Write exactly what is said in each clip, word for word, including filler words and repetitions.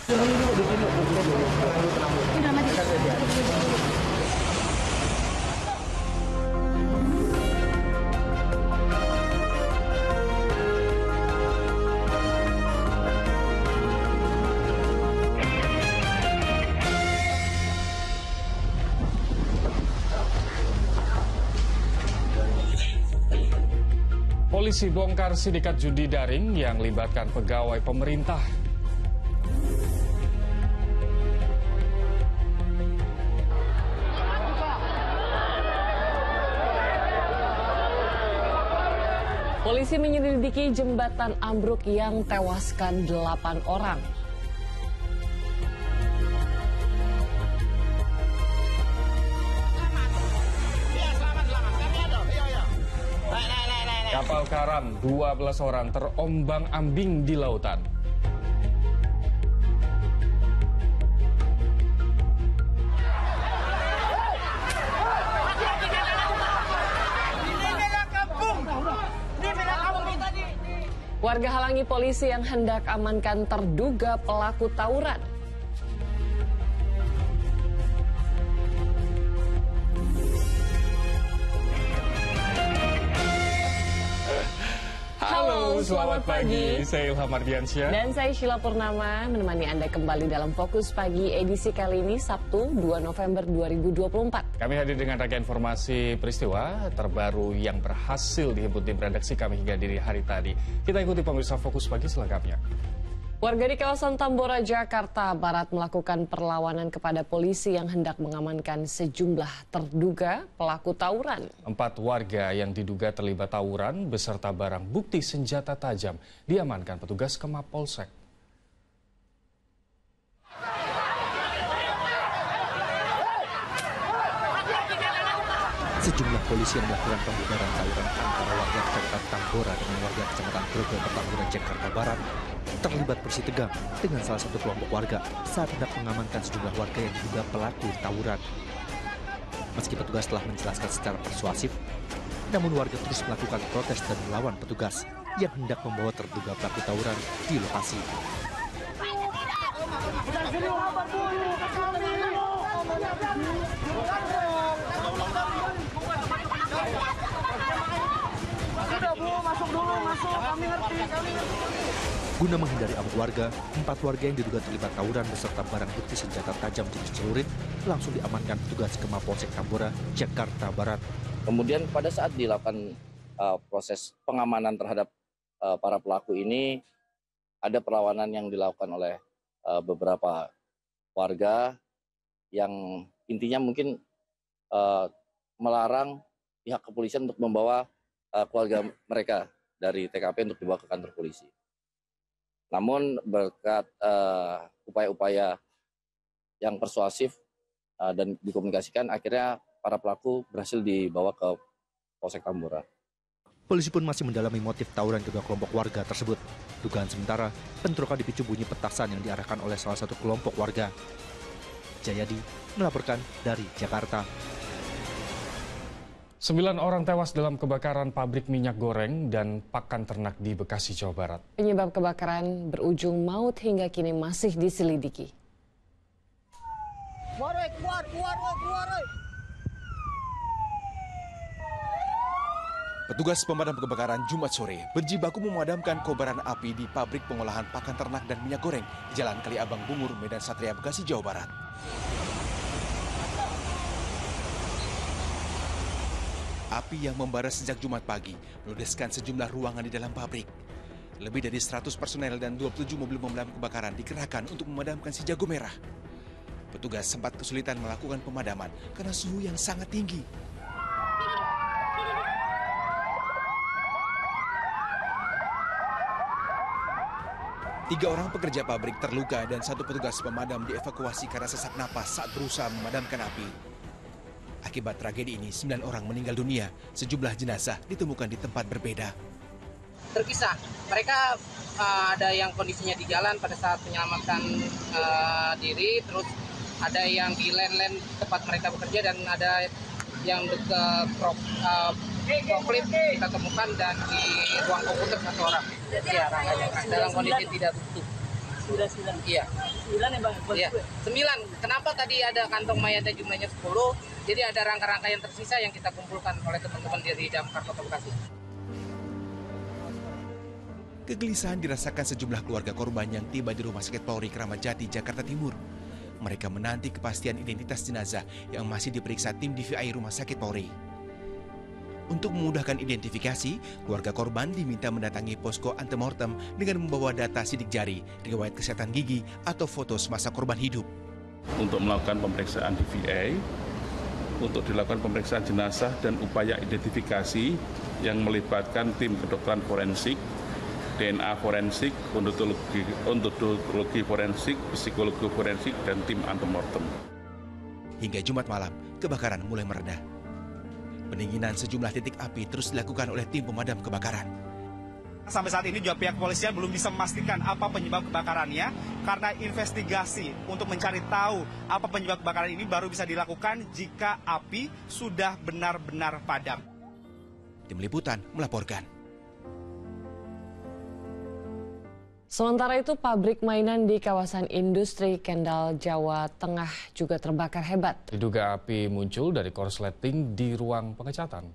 Polisi bongkar sindikat judi daring yang melibatkan pegawai pemerintah. Polisi menyelidiki jembatan ambruk yang tewaskan delapan orang. Kapal karam dua belas orang terombang-ambing di lautan. Warga halangi polisi yang hendak amankan terduga pelaku tawuran. Halo, selamat pagi. Saya Ilham Ardiansyah. Dan saya Sheila Purnama menemani Anda kembali dalam Fokus Pagi edisi kali ini Sabtu dua November dua ribu dua puluh empat. Kami hadir dengan rangkaian informasi peristiwa terbaru yang berhasil dihimpun tim redaksi kami hingga dini hari tadi. Kita ikuti pemirsa Fokus Pagi selengkapnya. Warga di kawasan Tambora, Jakarta Barat melakukan perlawanan kepada polisi yang hendak mengamankan sejumlah terduga pelaku tawuran. Empat warga yang diduga terlibat tawuran beserta barang bukti senjata tajam diamankan petugas ke Mapolsek. Sejumlah polisi yang melakukan pembubaran tawuran antara warga kecamatan Tambora dengan warga kecamatan Grogol, Petamburan, Jakarta Barat terlibat bersih tegang dengan salah satu kelompok warga saat hendak mengamankan sejumlah warga yang diduga pelaku tawuran. Meski petugas telah menjelaskan secara persuasif, namun warga terus melakukan protes dan melawan petugas yang hendak membawa terduga pelaku tawuran di lokasi. Guna menghindari amuk warga, empat warga yang diduga terlibat tawuran beserta barang bukti senjata tajam jenis celurit langsung diamankan petugas ke Mapolsek Tambora, Jakarta Barat. Kemudian pada saat dilakukan uh, proses pengamanan terhadap uh, para pelaku ini, ada perlawanan yang dilakukan oleh uh, beberapa warga yang intinya mungkin uh, melarang pihak kepolisian untuk membawa uh, keluarga mereka dari T K P untuk dibawa ke kantor polisi. Namun berkat uh, upaya-upaya yang persuasif uh, dan dikomunikasikan, akhirnya para pelaku berhasil dibawa ke Polsek Tambora. Polisi pun masih mendalami motif tawuran kedua kelompok warga tersebut. Dugaan sementara, bentrokan dipicu bunyi petasan yang diarahkan oleh salah satu kelompok warga. Jayadi melaporkan dari Jakarta. Sembilan orang tewas dalam kebakaran pabrik minyak goreng dan pakan ternak di Bekasi, Jawa Barat. Penyebab kebakaran berujung maut hingga kini masih diselidiki. Keluar, keluar, keluar, keluar. Petugas pemadam kebakaran Jumat sore berjibaku memadamkan kobaran api di pabrik pengolahan pakan ternak dan minyak goreng di Jalan Kaliabang Bungur, Medan Satria, Bekasi, Jawa Barat. Api yang membara sejak Jumat pagi meludeskan sejumlah ruangan di dalam pabrik. Lebih dari seratus personel dan dua puluh tujuh mobil pemadam kebakaran dikerahkan untuk memadamkan si jago merah. Petugas sempat kesulitan melakukan pemadaman karena suhu yang sangat tinggi. Tiga orang pekerja pabrik terluka dan satu petugas pemadam dievakuasi karena sesak napas saat berusaha memadamkan api. Akibat tragedi ini, sembilan orang meninggal dunia. Sejumlah jenazah ditemukan di tempat berbeda. Terpisah. Mereka uh, ada yang kondisinya di jalan pada saat menyelamatkan uh, diri, terus ada yang di len-len tempat mereka bekerja, dan ada yang dekat prop, uh, forklift kita temukan, dan di ruang komputer satu orang. Ya, dalam kondisi tidak utuh. Sembilan, sembilan. Iya. Sembilan ya bang? Iya. Sembilan. Kenapa tadi ada kantong mayatnya jumlahnya sepuluh? Jadi ada rangka-rangka yang tersisa yang kita kumpulkan oleh teman-teman dari Damkar Kota Bekasi. Kegelisahan dirasakan sejumlah keluarga korban yang tiba di Rumah Sakit Polri Kramat Jati, Jakarta Timur. Mereka menanti kepastian identitas jenazah yang masih diperiksa tim D V I Rumah Sakit Polri. Untuk memudahkan identifikasi, keluarga korban diminta mendatangi posko antemortem dengan membawa data sidik jari, riwayat kesehatan gigi, atau foto semasa korban hidup. Untuk melakukan pemeriksaan D V I, untuk dilakukan pemeriksaan jenazah dan upaya identifikasi yang melibatkan tim kedokteran forensik, D N A forensik, odontologi, odontologi forensik, psikologi forensik, dan tim antemortem. Hingga Jumat malam, kebakaran mulai mereda. Pendinginan sejumlah titik api terus dilakukan oleh tim pemadam kebakaran. Sampai saat ini juga pihak kepolisian belum bisa memastikan apa penyebab kebakarannya, karena investigasi untuk mencari tahu apa penyebab kebakaran ini baru bisa dilakukan jika api sudah benar-benar padam. Tim Liputan melaporkan. Sementara itu, pabrik mainan di kawasan industri Kendal, Jawa Tengah juga terbakar hebat. Diduga api muncul dari korsleting di ruang pengecatan.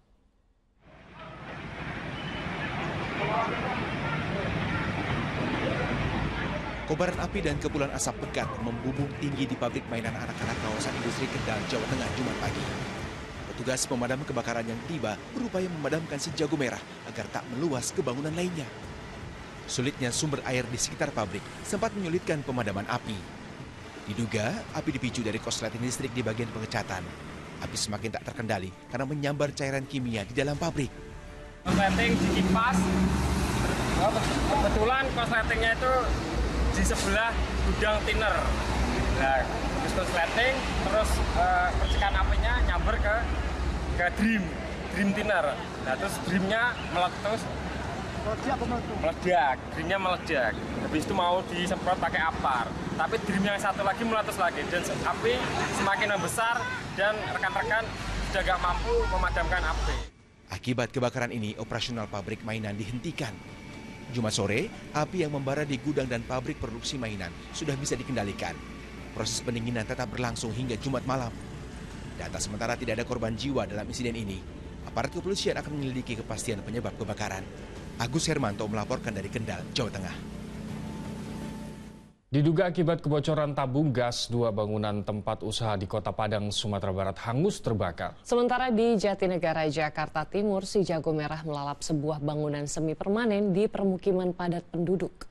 Kobaran api dan kepulan asap pekat membumbung tinggi di pabrik mainan anak-anak kawasan industri Kendal, Jawa Tengah, Jumat pagi. Petugas pemadam kebakaran yang tiba berupaya memadamkan si jago merah agar tak meluas ke bangunan lainnya. Sulitnya sumber air di sekitar pabrik sempat menyulitkan pemadaman api. Diduga api dipicu dari korsleting listrik di bagian pengecatan. Api semakin tak terkendali karena menyambar cairan kimia di dalam pabrik. Korsleting dikipas, kebetulan korsletingnya itu di sebelah gudang thinner. Nah, terus korsleting, terus uh, percikan apinya nyamber ke ke dream, dream thinner. Nah, terus dreamnya meletus. Meledak, dreamnya meledak. Habis itu mau disemprot pakai apar, tapi dream yang satu lagi meletus lagi dan api semakin membesar dan rekan-rekan sudah gak mampu memadamkan api. Akibat kebakaran ini, operasional pabrik mainan dihentikan. Jumat sore, api yang membara di gudang dan pabrik produksi mainan sudah bisa dikendalikan. Proses pendinginan tetap berlangsung hingga Jumat malam. Data sementara tidak ada korban jiwa dalam insiden ini. Aparat kepolisian akan menyelidiki kepastian penyebab kebakaran. Agus Hermanto melaporkan dari Kendal, Jawa Tengah. Diduga akibat kebocoran tabung gas, dua bangunan tempat usaha di Kota Padang, Sumatera Barat hangus terbakar. Sementara di Jatinegara, Jakarta Timur, si jago merah melalap sebuah bangunan semi permanen di permukiman padat penduduk.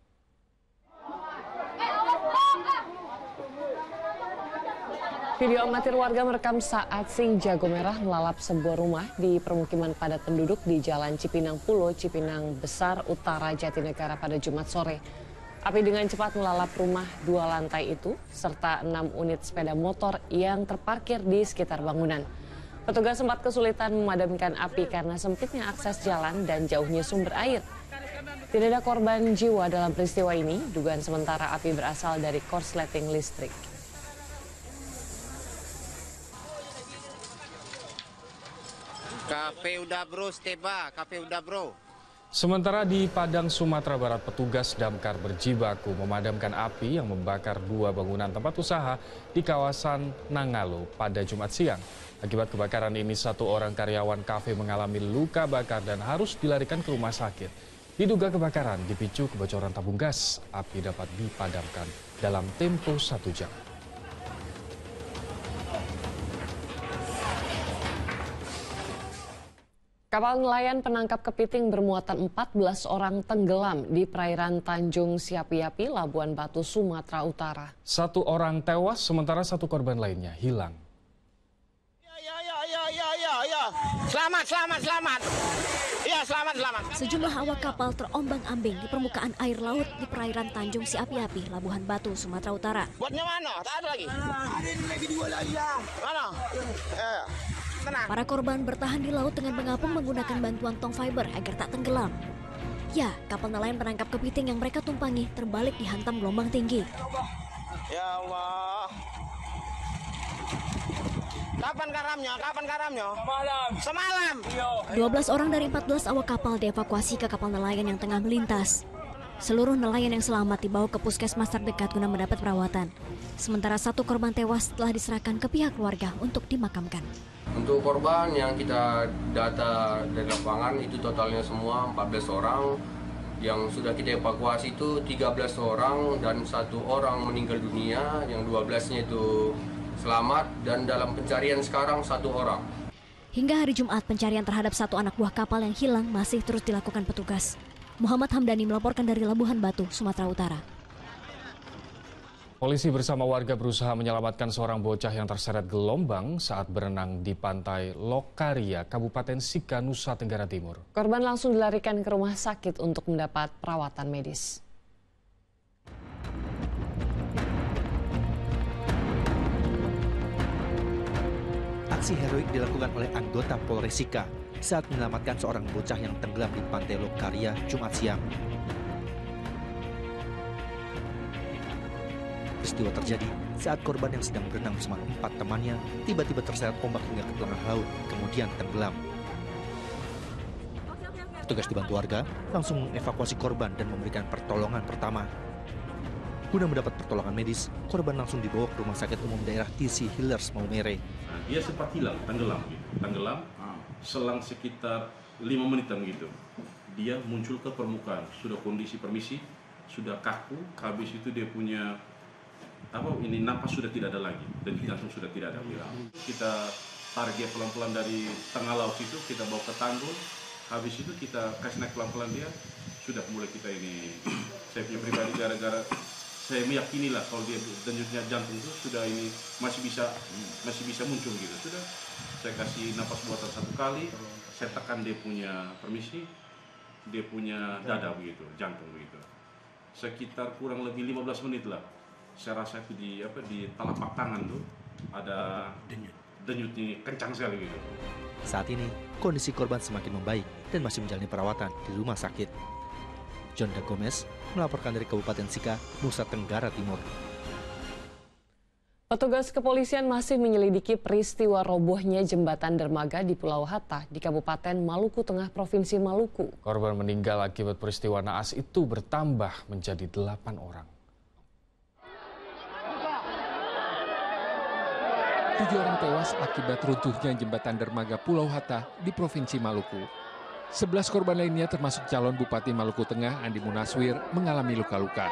Video amatir warga merekam saat si jago merah melalap sebuah rumah di permukiman padat penduduk di Jalan Cipinang Pulo, Cipinang Besar, Utara, Jatinegara pada Jumat sore. Api dengan cepat melalap rumah dua lantai itu, serta enam unit sepeda motor yang terparkir di sekitar bangunan. Petugas sempat kesulitan memadamkan api karena sempitnya akses jalan dan jauhnya sumber air. Tidak ada korban jiwa dalam peristiwa ini, dugaan sementara api berasal dari korsleting listrik. Kafe udah bro, Steba, kafe udah bro. Sementara di Padang, Sumatera Barat, petugas damkar berjibaku memadamkan api yang membakar dua bangunan tempat usaha di kawasan Nangalo pada Jumat siang. Akibat kebakaran ini, satu orang karyawan kafe mengalami luka bakar dan harus dilarikan ke rumah sakit. Diduga kebakaran dipicu kebocoran tabung gas. Api dapat dipadamkan dalam tempo satu jam. Kapal nelayan penangkap kepiting bermuatan empat belas orang tenggelam di perairan Tanjung Siapi-Api, Labuan Batu, Sumatera Utara. Satu orang tewas, sementara satu korban lainnya hilang. Ya, ya, ya, ya, ya, ya, ya. Selamat, selamat, selamat. Ya, selamat, selamat. Sejumlah awak kapal terombang-ambing di permukaan air laut di perairan Tanjung Siapi-Api, Labuan Batu, Sumatera Utara. Buatnya mana? Tak ada lagi. Ah, ada ini lagi dua lagi ya. Mana? Eh. Tenang. Para korban bertahan di laut dengan mengapung menggunakan bantuan tong fiber agar tak tenggelam. Ya, kapal nelayan penangkap kepiting yang mereka tumpangi terbalik dihantam gelombang tinggi. Ya Allah. Kapan karamnya? Kapan karamnya? Semalam. Semalam. dua belas orang dari empat belas awak kapal dievakuasi ke kapal nelayan yang tengah melintas. Seluruh nelayan yang selamat dibawa ke puskesmas terdekat guna mendapat perawatan. Sementara satu korban tewas telah diserahkan ke pihak keluarga untuk dimakamkan. Untuk korban yang kita data dari lapangan itu totalnya semua empat belas orang. Yang sudah kita evakuasi itu tiga belas orang dan satu orang meninggal dunia, yang dua belasnya itu selamat dan dalam pencarian sekarang satu orang. Hingga hari Jumat, pencarian terhadap satu anak buah kapal yang hilang masih terus dilakukan petugas. Muhammad Hamdani melaporkan dari Labuhan Batu, Sumatera Utara. Polisi bersama warga berusaha menyelamatkan seorang bocah yang terseret gelombang saat berenang di pantai Lokaria, Kabupaten Sika, Nusa Tenggara Timur. Korban langsung dilarikan ke rumah sakit untuk mendapat perawatan medis. Aksi heroik dilakukan oleh anggota Polres Sika saat menyelamatkan seorang bocah yang tenggelam di pantai Lokaria Jumat siang. Peristiwa terjadi saat korban yang sedang berenang bersama empat temannya tiba-tiba terseret ombak hingga ke tengah laut, kemudian tenggelam. Petugas dibantu warga langsung mengevakuasi korban dan memberikan pertolongan pertama. Guna mendapat pertolongan medis, korban langsung dibawa ke Rumah Sakit Umum Daerah T C Hillers Maumere. Nah, dia sempat hilang, tenggelam, gitu. tenggelam. Selang sekitar lima menitan gitu, dia muncul ke permukaan. Sudah kondisi permisi, sudah kaku. Habis itu dia punya apa ini napas sudah tidak ada lagi dan jantung sudah tidak ada hilang. Kita tarik dia pelan-pelan dari tengah laut itu, kita bawa ke tanggul. Habis itu kita kasih naik pelan-pelan dia. Sudah mulai kita ini, saya punya pribadi gara-gara saya meyakini lah kalau dia denyutnya jantung itu sudah ini masih bisa masih bisa muncul gitu. Sudah saya kasih napas buatan satu kali, saya tekan dia punya permisi, dia punya dada begitu, jantung begitu. Sekitar kurang lebih lima belas menit lah. Saya rasa itu di apa di telapak tangan tuh ada denyut, denyut ini kencang sekali gitu. Saat ini kondisi korban semakin membaik dan masih menjalani perawatan di rumah sakit. John Da Gomez melaporkan dari Kabupaten Sika, Nusa Tenggara Timur. Petugas kepolisian masih menyelidiki peristiwa robohnya jembatan dermaga di Pulau Hatta di Kabupaten Maluku Tengah, Provinsi Maluku. Korban meninggal akibat peristiwa naas itu bertambah menjadi delapan orang. Tujuh orang tewas akibat runtuhnya jembatan dermaga Pulau Hatta di Provinsi Maluku. Sebelas korban lainnya termasuk calon Bupati Maluku Tengah Andi Munaswir mengalami luka-luka.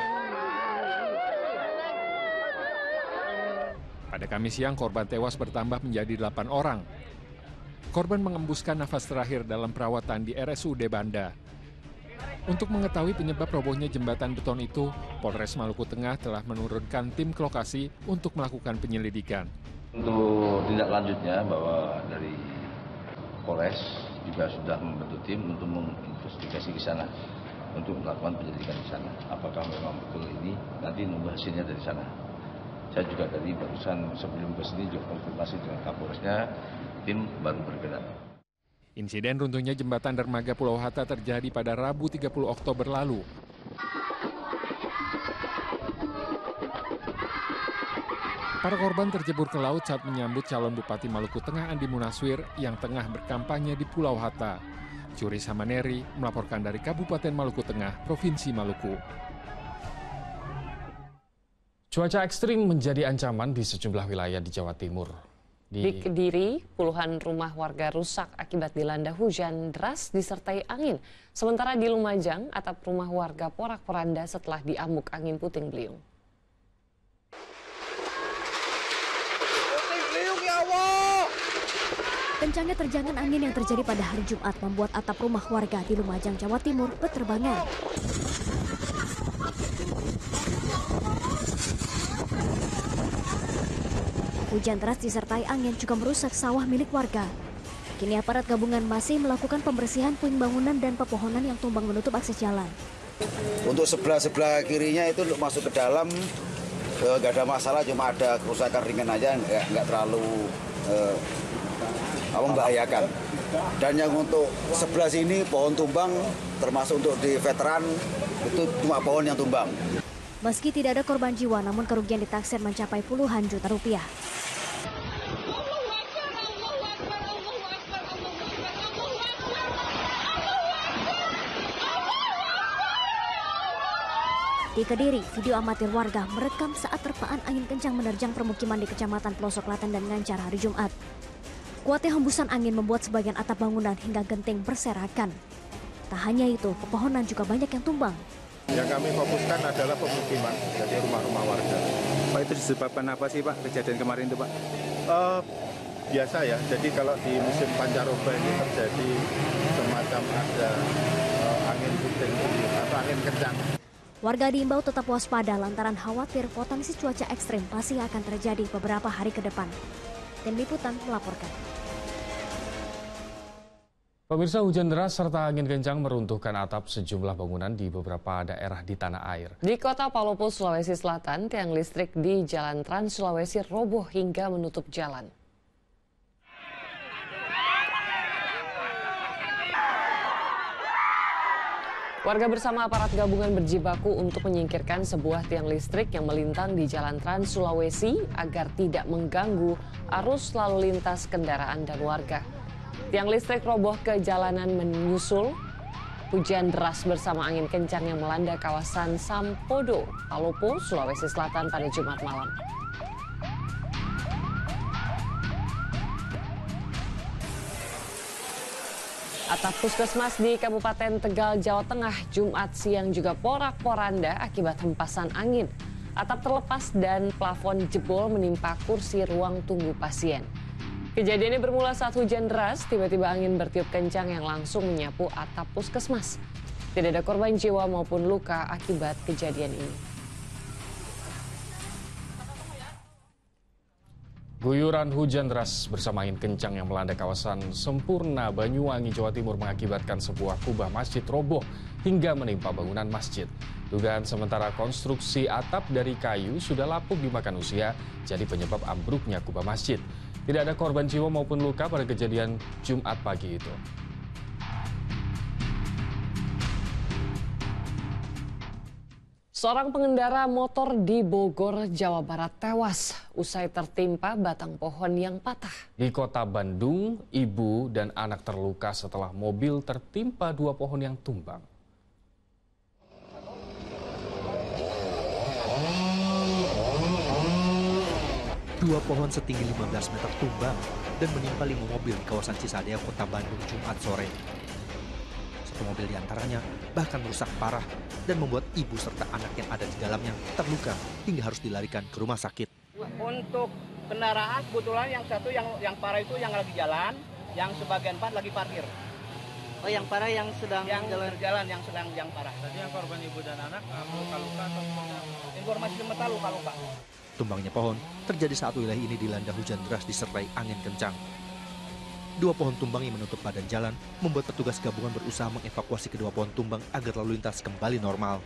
Pada Kamis siang korban tewas bertambah menjadi delapan orang. Korban mengembuskan nafas terakhir dalam perawatan di R S U D Banda. Untuk mengetahui penyebab robohnya jembatan beton itu, Polres Maluku Tengah telah menurunkan tim ke lokasi untuk melakukan penyelidikan. Untuk tindak lanjutnya bahwa dari Polres juga sudah membentuk tim untuk menginvestigasi ke sana, untuk melakukan penyelidikan di sana. Apakah memang betul ini, nanti nunggu hasilnya dari sana. Saya juga dari barusan sebelum ke sini juga konfirmasi dengan Kapolresnya, tim baru bergerak. Insiden runtuhnya jembatan dermaga Pulau Hatta terjadi pada Rabu tiga puluh Oktober lalu. Para korban terjebur ke laut saat menyambut calon Bupati Maluku Tengah Andi Munaswir yang tengah berkampanye di Pulau Hatta. Curi Samaneri melaporkan dari Kabupaten Maluku Tengah, Provinsi Maluku. Cuaca ekstrim menjadi ancaman di sejumlah wilayah di Jawa Timur. Di, di Kediri, puluhan rumah warga rusak akibat dilanda hujan deras disertai angin. Sementara di Lumajang, atap rumah warga porak-poranda setelah diamuk angin puting beliung. Kencangnya terjangan angin yang terjadi pada hari Jumat membuat atap rumah warga di Lumajang, Jawa Timur berterbangan. Hujan deras disertai angin juga merusak sawah milik warga. Kini aparat gabungan masih melakukan pembersihan puing bangunan dan pepohonan yang tumbang menutup akses jalan. Untuk sebelah-sebelah kirinya itu untuk masuk ke dalam nggak ada masalah, cuma ada kerusakan ringan aja, nggak, nggak terlalu eh, membahayakan. Dan yang untuk sebelah sini pohon tumbang, termasuk untuk di veteran itu cuma pohon yang tumbang. Meski tidak ada korban jiwa, namun kerugian ditaksir mencapai puluhan juta rupiah. Di Kediri, video amatir warga merekam saat terpaan angin kencang menerjang permukiman di Kecamatan Pelosok Klaten dan Ngancar hari Jumat. Kuatnya hembusan angin membuat sebagian atap bangunan hingga genting berserakan. Tak hanya itu, pepohonan juga banyak yang tumbang. Yang kami fokuskan adalah pemukiman, jadi rumah-rumah warga. Pak, itu disebabkan apa sih Pak, kejadian kemarin itu Pak? Uh, biasa ya, jadi kalau di musim pancaroba ini terjadi semacam ada uh, angin puting atau angin kencang. Warga diimbau tetap waspada lantaran khawatir potensi cuaca ekstrim masih akan terjadi beberapa hari ke depan. Tim Liputan melaporkan. Pemirsa, hujan deras serta angin kencang meruntuhkan atap sejumlah bangunan di beberapa daerah di tanah air. Di kota Palopo, Sulawesi Selatan, tiang listrik di Jalan Trans Sulawesi roboh hingga menutup jalan. Warga bersama aparat gabungan berjibaku untuk menyingkirkan sebuah tiang listrik yang melintang di Jalan Trans Sulawesi agar tidak mengganggu arus lalu lintas kendaraan dan warga. Tiang listrik roboh ke jalanan menyusul hujan deras bersama angin kencang yang melanda kawasan Sampodo, Palopo, Sulawesi Selatan pada Jumat malam. Atap puskesmas di Kabupaten Tegal, Jawa Tengah, Jumat siang juga porak-poranda akibat hempasan angin. Atap terlepas dan plafon jebol menimpa kursi ruang tunggu pasien. Kejadiannya bermula saat hujan deras, tiba-tiba angin bertiup kencang yang langsung menyapu atap puskesmas. Tidak ada korban jiwa maupun luka akibat kejadian ini. Guyuran hujan deras bersama angin kencang yang melanda kawasan Sempurna, Banyuwangi, Jawa Timur mengakibatkan sebuah kubah masjid roboh hingga menimpa bangunan masjid. Dugaan sementara konstruksi atap dari kayu sudah lapuk dimakan usia, jadi penyebab ambruknya kubah masjid. Tidak ada korban jiwa maupun luka pada kejadian Jumat pagi itu. Seorang pengendara motor di Bogor, Jawa Barat tewas usai tertimpa batang pohon yang patah. Di kota Bandung, ibu dan anak terluka setelah mobil tertimpa dua pohon yang tumbang. Dua pohon setinggi lima belas meter tumbang dan menimpa lima mobil di kawasan Cisadea, Kota Bandung, Jumat sore. Satu mobil diantaranya bahkan rusak parah dan membuat ibu serta anak yang ada di dalamnya terluka hingga harus dilarikan ke rumah sakit. Untuk kendaraan kebetulan yang satu yang yang parah itu yang lagi jalan, yang sebagian empat lagi parkir. Oh, yang parah yang sedang yang jalan. berjalan, yang sedang yang parah. Tadi yang korban ibu dan anak luka-luka atau informasi sementara luka-luka. Tumbangnya pohon terjadi saat wilayah ini dilanda hujan deras disertai angin kencang. Dua pohon tumbang yang menutup badan jalan membuat petugas gabungan berusaha mengevakuasi kedua pohon tumbang agar lalu lintas kembali normal.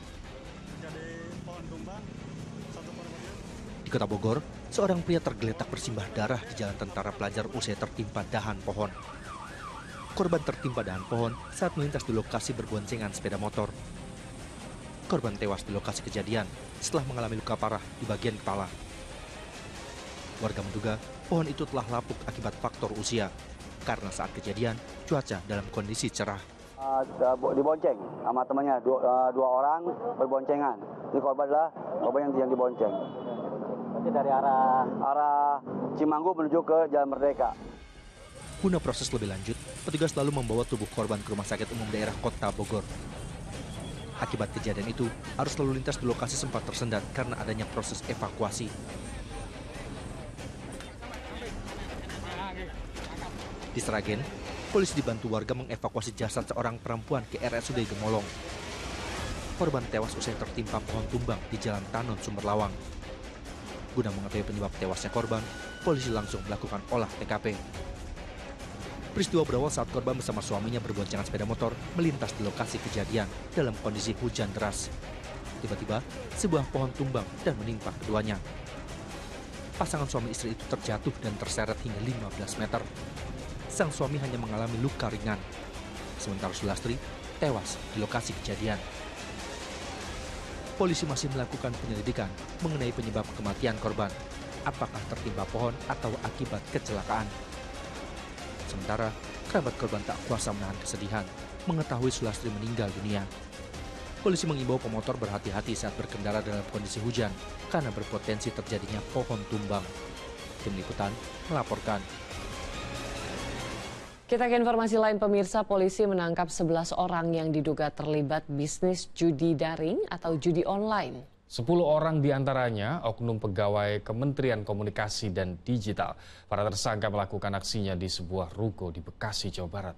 Di Kota Bogor, seorang pria tergeletak bersimbah darah di jalan tentara pelajar usai tertimpa dahan pohon. Korban tertimpa dahan pohon saat melintas di lokasi berboncengan sepeda motor. Korban tewas di lokasi kejadian setelah mengalami luka parah di bagian kepala. Warga menduga pohon itu telah lapuk akibat faktor usia, karena saat kejadian cuaca dalam kondisi cerah. Uh, dibonceng sama temannya, dua, uh, dua orang berboncengan. Ini korban adalah korban yang, yang dibonceng. Berarti dari arah arah Cimanggu menuju ke Jalan Merdeka. Guna proses lebih lanjut, petugas lalu membawa tubuh korban ke Rumah Sakit Umum Daerah Kota Bogor. Akibat kejadian itu, arus lalu lintas di lokasi sempat tersendat karena adanya proses evakuasi. Di Sragen, polisi dibantu warga mengevakuasi jasad seorang perempuan ke R S U D Gemolong. Korban tewas usai tertimpa pohon tumbang di Jalan Tanon, Sumberlawang. Guna mengetahui penyebab tewasnya korban, polisi langsung melakukan olah T K P. Peristiwa berawal saat korban bersama suaminya berboncengan sepeda motor melintas di lokasi kejadian dalam kondisi hujan deras. Tiba-tiba, sebuah pohon tumbang dan menimpa keduanya. Pasangan suami istri itu terjatuh dan terseret hingga lima belas meter. Sang suami hanya mengalami luka ringan, sementara Sulastri tewas di lokasi kejadian. Polisi masih melakukan penyelidikan mengenai penyebab kematian korban, apakah tertimpa pohon atau akibat kecelakaan. Sementara, kerabat korban tak kuasa menahan kesedihan mengetahui Sulastri meninggal dunia. Polisi mengimbau pemotor berhati-hati saat berkendara dalam kondisi hujan karena berpotensi terjadinya pohon tumbang. Tim Liputan melaporkan. Kita ke informasi lain, pemirsa. Polisi menangkap sebelas orang yang diduga terlibat bisnis judi daring atau judi online. Sepuluh orang diantaranya oknum pegawai Kementerian Komunikasi dan Digital. Para tersangka melakukan aksinya di sebuah ruko di Bekasi, Jawa Barat.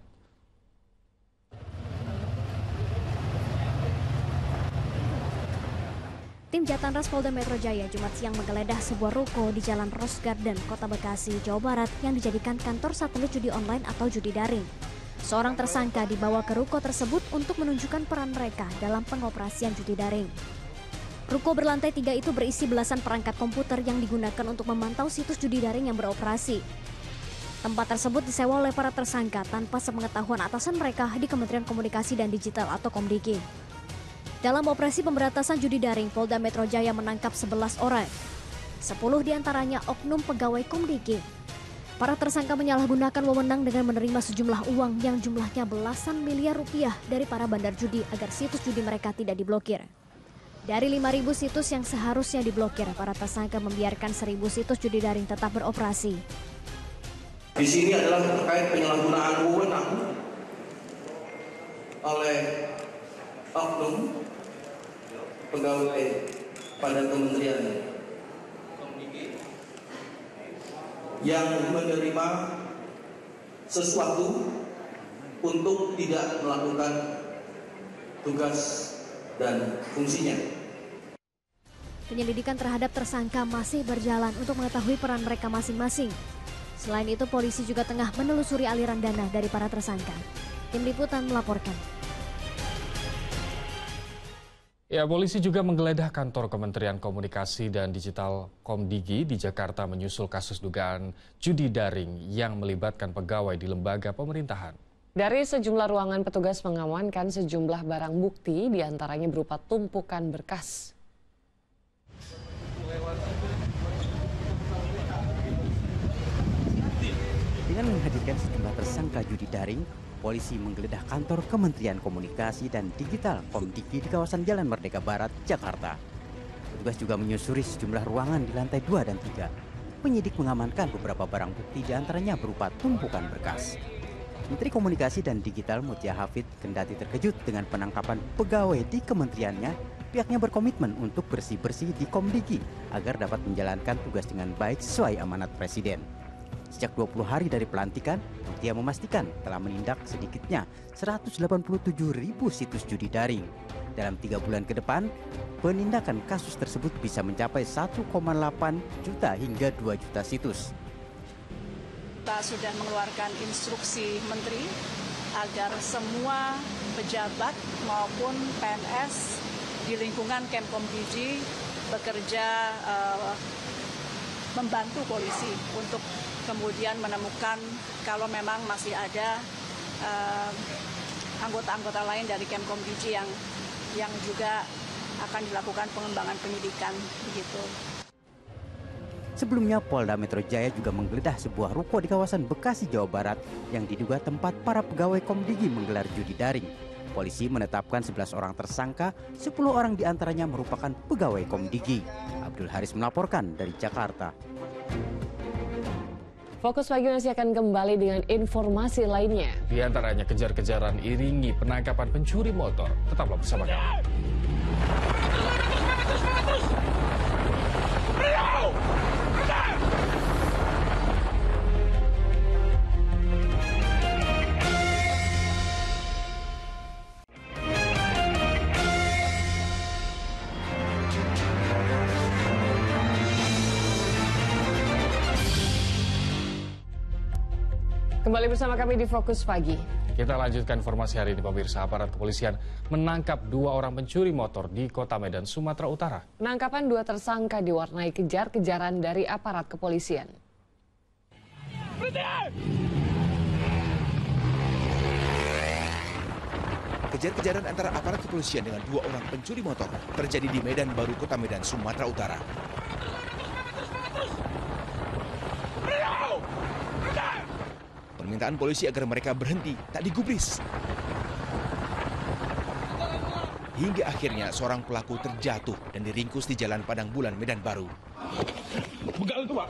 Tim Jatanras Polda Metro Jaya Jumat siang menggeledah sebuah ruko di Jalan Rose Garden, Kota Bekasi, Jawa Barat yang dijadikan kantor satelit judi online atau judi daring. Seorang tersangka dibawa ke ruko tersebut untuk menunjukkan peran mereka dalam pengoperasian judi daring. Ruko berlantai tiga itu berisi belasan perangkat komputer yang digunakan untuk memantau situs judi daring yang beroperasi. Tempat tersebut disewa oleh para tersangka tanpa sepengetahuan atasan mereka di Kementerian Komunikasi dan Digital atau Komdigi. Dalam operasi pemberantasan judi daring, Polda Metro Jaya menangkap sebelas orang. Sepuluh diantaranya oknum pegawai Komdigi. Para tersangka menyalahgunakan wewenang dengan menerima sejumlah uang yang jumlahnya belasan miliar rupiah dari para bandar judi agar situs judi mereka tidak diblokir. Dari lima ribu situs yang seharusnya diblokir, para tersangka membiarkan seribu situs judi daring tetap beroperasi. Di sini adalah terkait penyalahgunaan wewenang oleh oknum pegawai pada Kementerian yang menerima sesuatu untuk tidak melakukan tugas dan fungsinya. Penyelidikan terhadap tersangka masih berjalan untuk mengetahui peran mereka masing-masing. Selain itu, polisi juga tengah menelusuri aliran dana dari para tersangka. Tim Liputan melaporkan. Ya, polisi juga menggeledah kantor Kementerian Komunikasi dan Digital Komdigi di Jakarta menyusul kasus dugaan judi daring yang melibatkan pegawai di lembaga pemerintahan. Dari sejumlah ruangan, petugas mengamankan sejumlah barang bukti, diantaranya berupa tumpukan berkas. Dengan menghadirkan sejumlah tersangka judi daring, polisi menggeledah kantor Kementerian Komunikasi dan Digital Komdigi di kawasan Jalan Merdeka Barat, Jakarta. Petugas juga menyusuri sejumlah ruangan di lantai dua dan tiga. Penyidik mengamankan beberapa barang bukti, diantaranya berupa tumpukan berkas. Menteri Komunikasi dan Digital Mutia Hafid kendati terkejut dengan penangkapan pegawai di kementeriannya, pihaknya berkomitmen untuk bersih-bersih di Komdigi agar dapat menjalankan tugas dengan baik sesuai amanat Presiden. Sejak dua puluh hari dari pelantikan, Mutia memastikan telah menindak sedikitnya seratus delapan puluh tujuh ribu situs judi daring. Dalam tiga bulan ke depan, penindakan kasus tersebut bisa mencapai satu koma delapan juta hingga dua juta situs. Kita sudah mengeluarkan instruksi Menteri agar semua pejabat maupun P N S di lingkungan Kemkomdigi bekerja uh, membantu polisi untuk kemudian menemukan kalau memang masih ada anggota-anggota uh, lain dari Kemkomdigi yang yang juga akan dilakukan pengembangan penyidikan begitu. Sebelumnya, Polda Metro Jaya juga menggeledah sebuah ruko di kawasan Bekasi, Jawa Barat yang diduga tempat para pegawai Komdigi menggelar judi daring. Polisi menetapkan sebelas orang tersangka, sepuluh orang diantaranya merupakan pegawai Komdigi. Abdul Haris melaporkan dari Jakarta. Fokus Pagi masih akan kembali dengan informasi lainnya. Di antaranya kejar-kejaran iringi penangkapan pencuri motor. Tetaplah bersama kami. Kembali bersama kami di Fokus Pagi. Kita lanjutkan informasi hari ini, pemirsa. Aparat kepolisian menangkap dua orang pencuri motor di Kota Medan, Sumatera Utara. Penangkapan dua tersangka diwarnai kejar-kejaran dari aparat kepolisian. Kejar-kejaran antara aparat kepolisian dengan dua orang pencuri motor terjadi di Medan Baru, Kota Medan, Sumatera Utara. Permintaan polisi agar mereka berhenti tak digubris. hingga akhirnya seorang pelaku terjatuh dan diringkus di Jalan Padang Bulan, Medan Baru. Begal itu, Pak.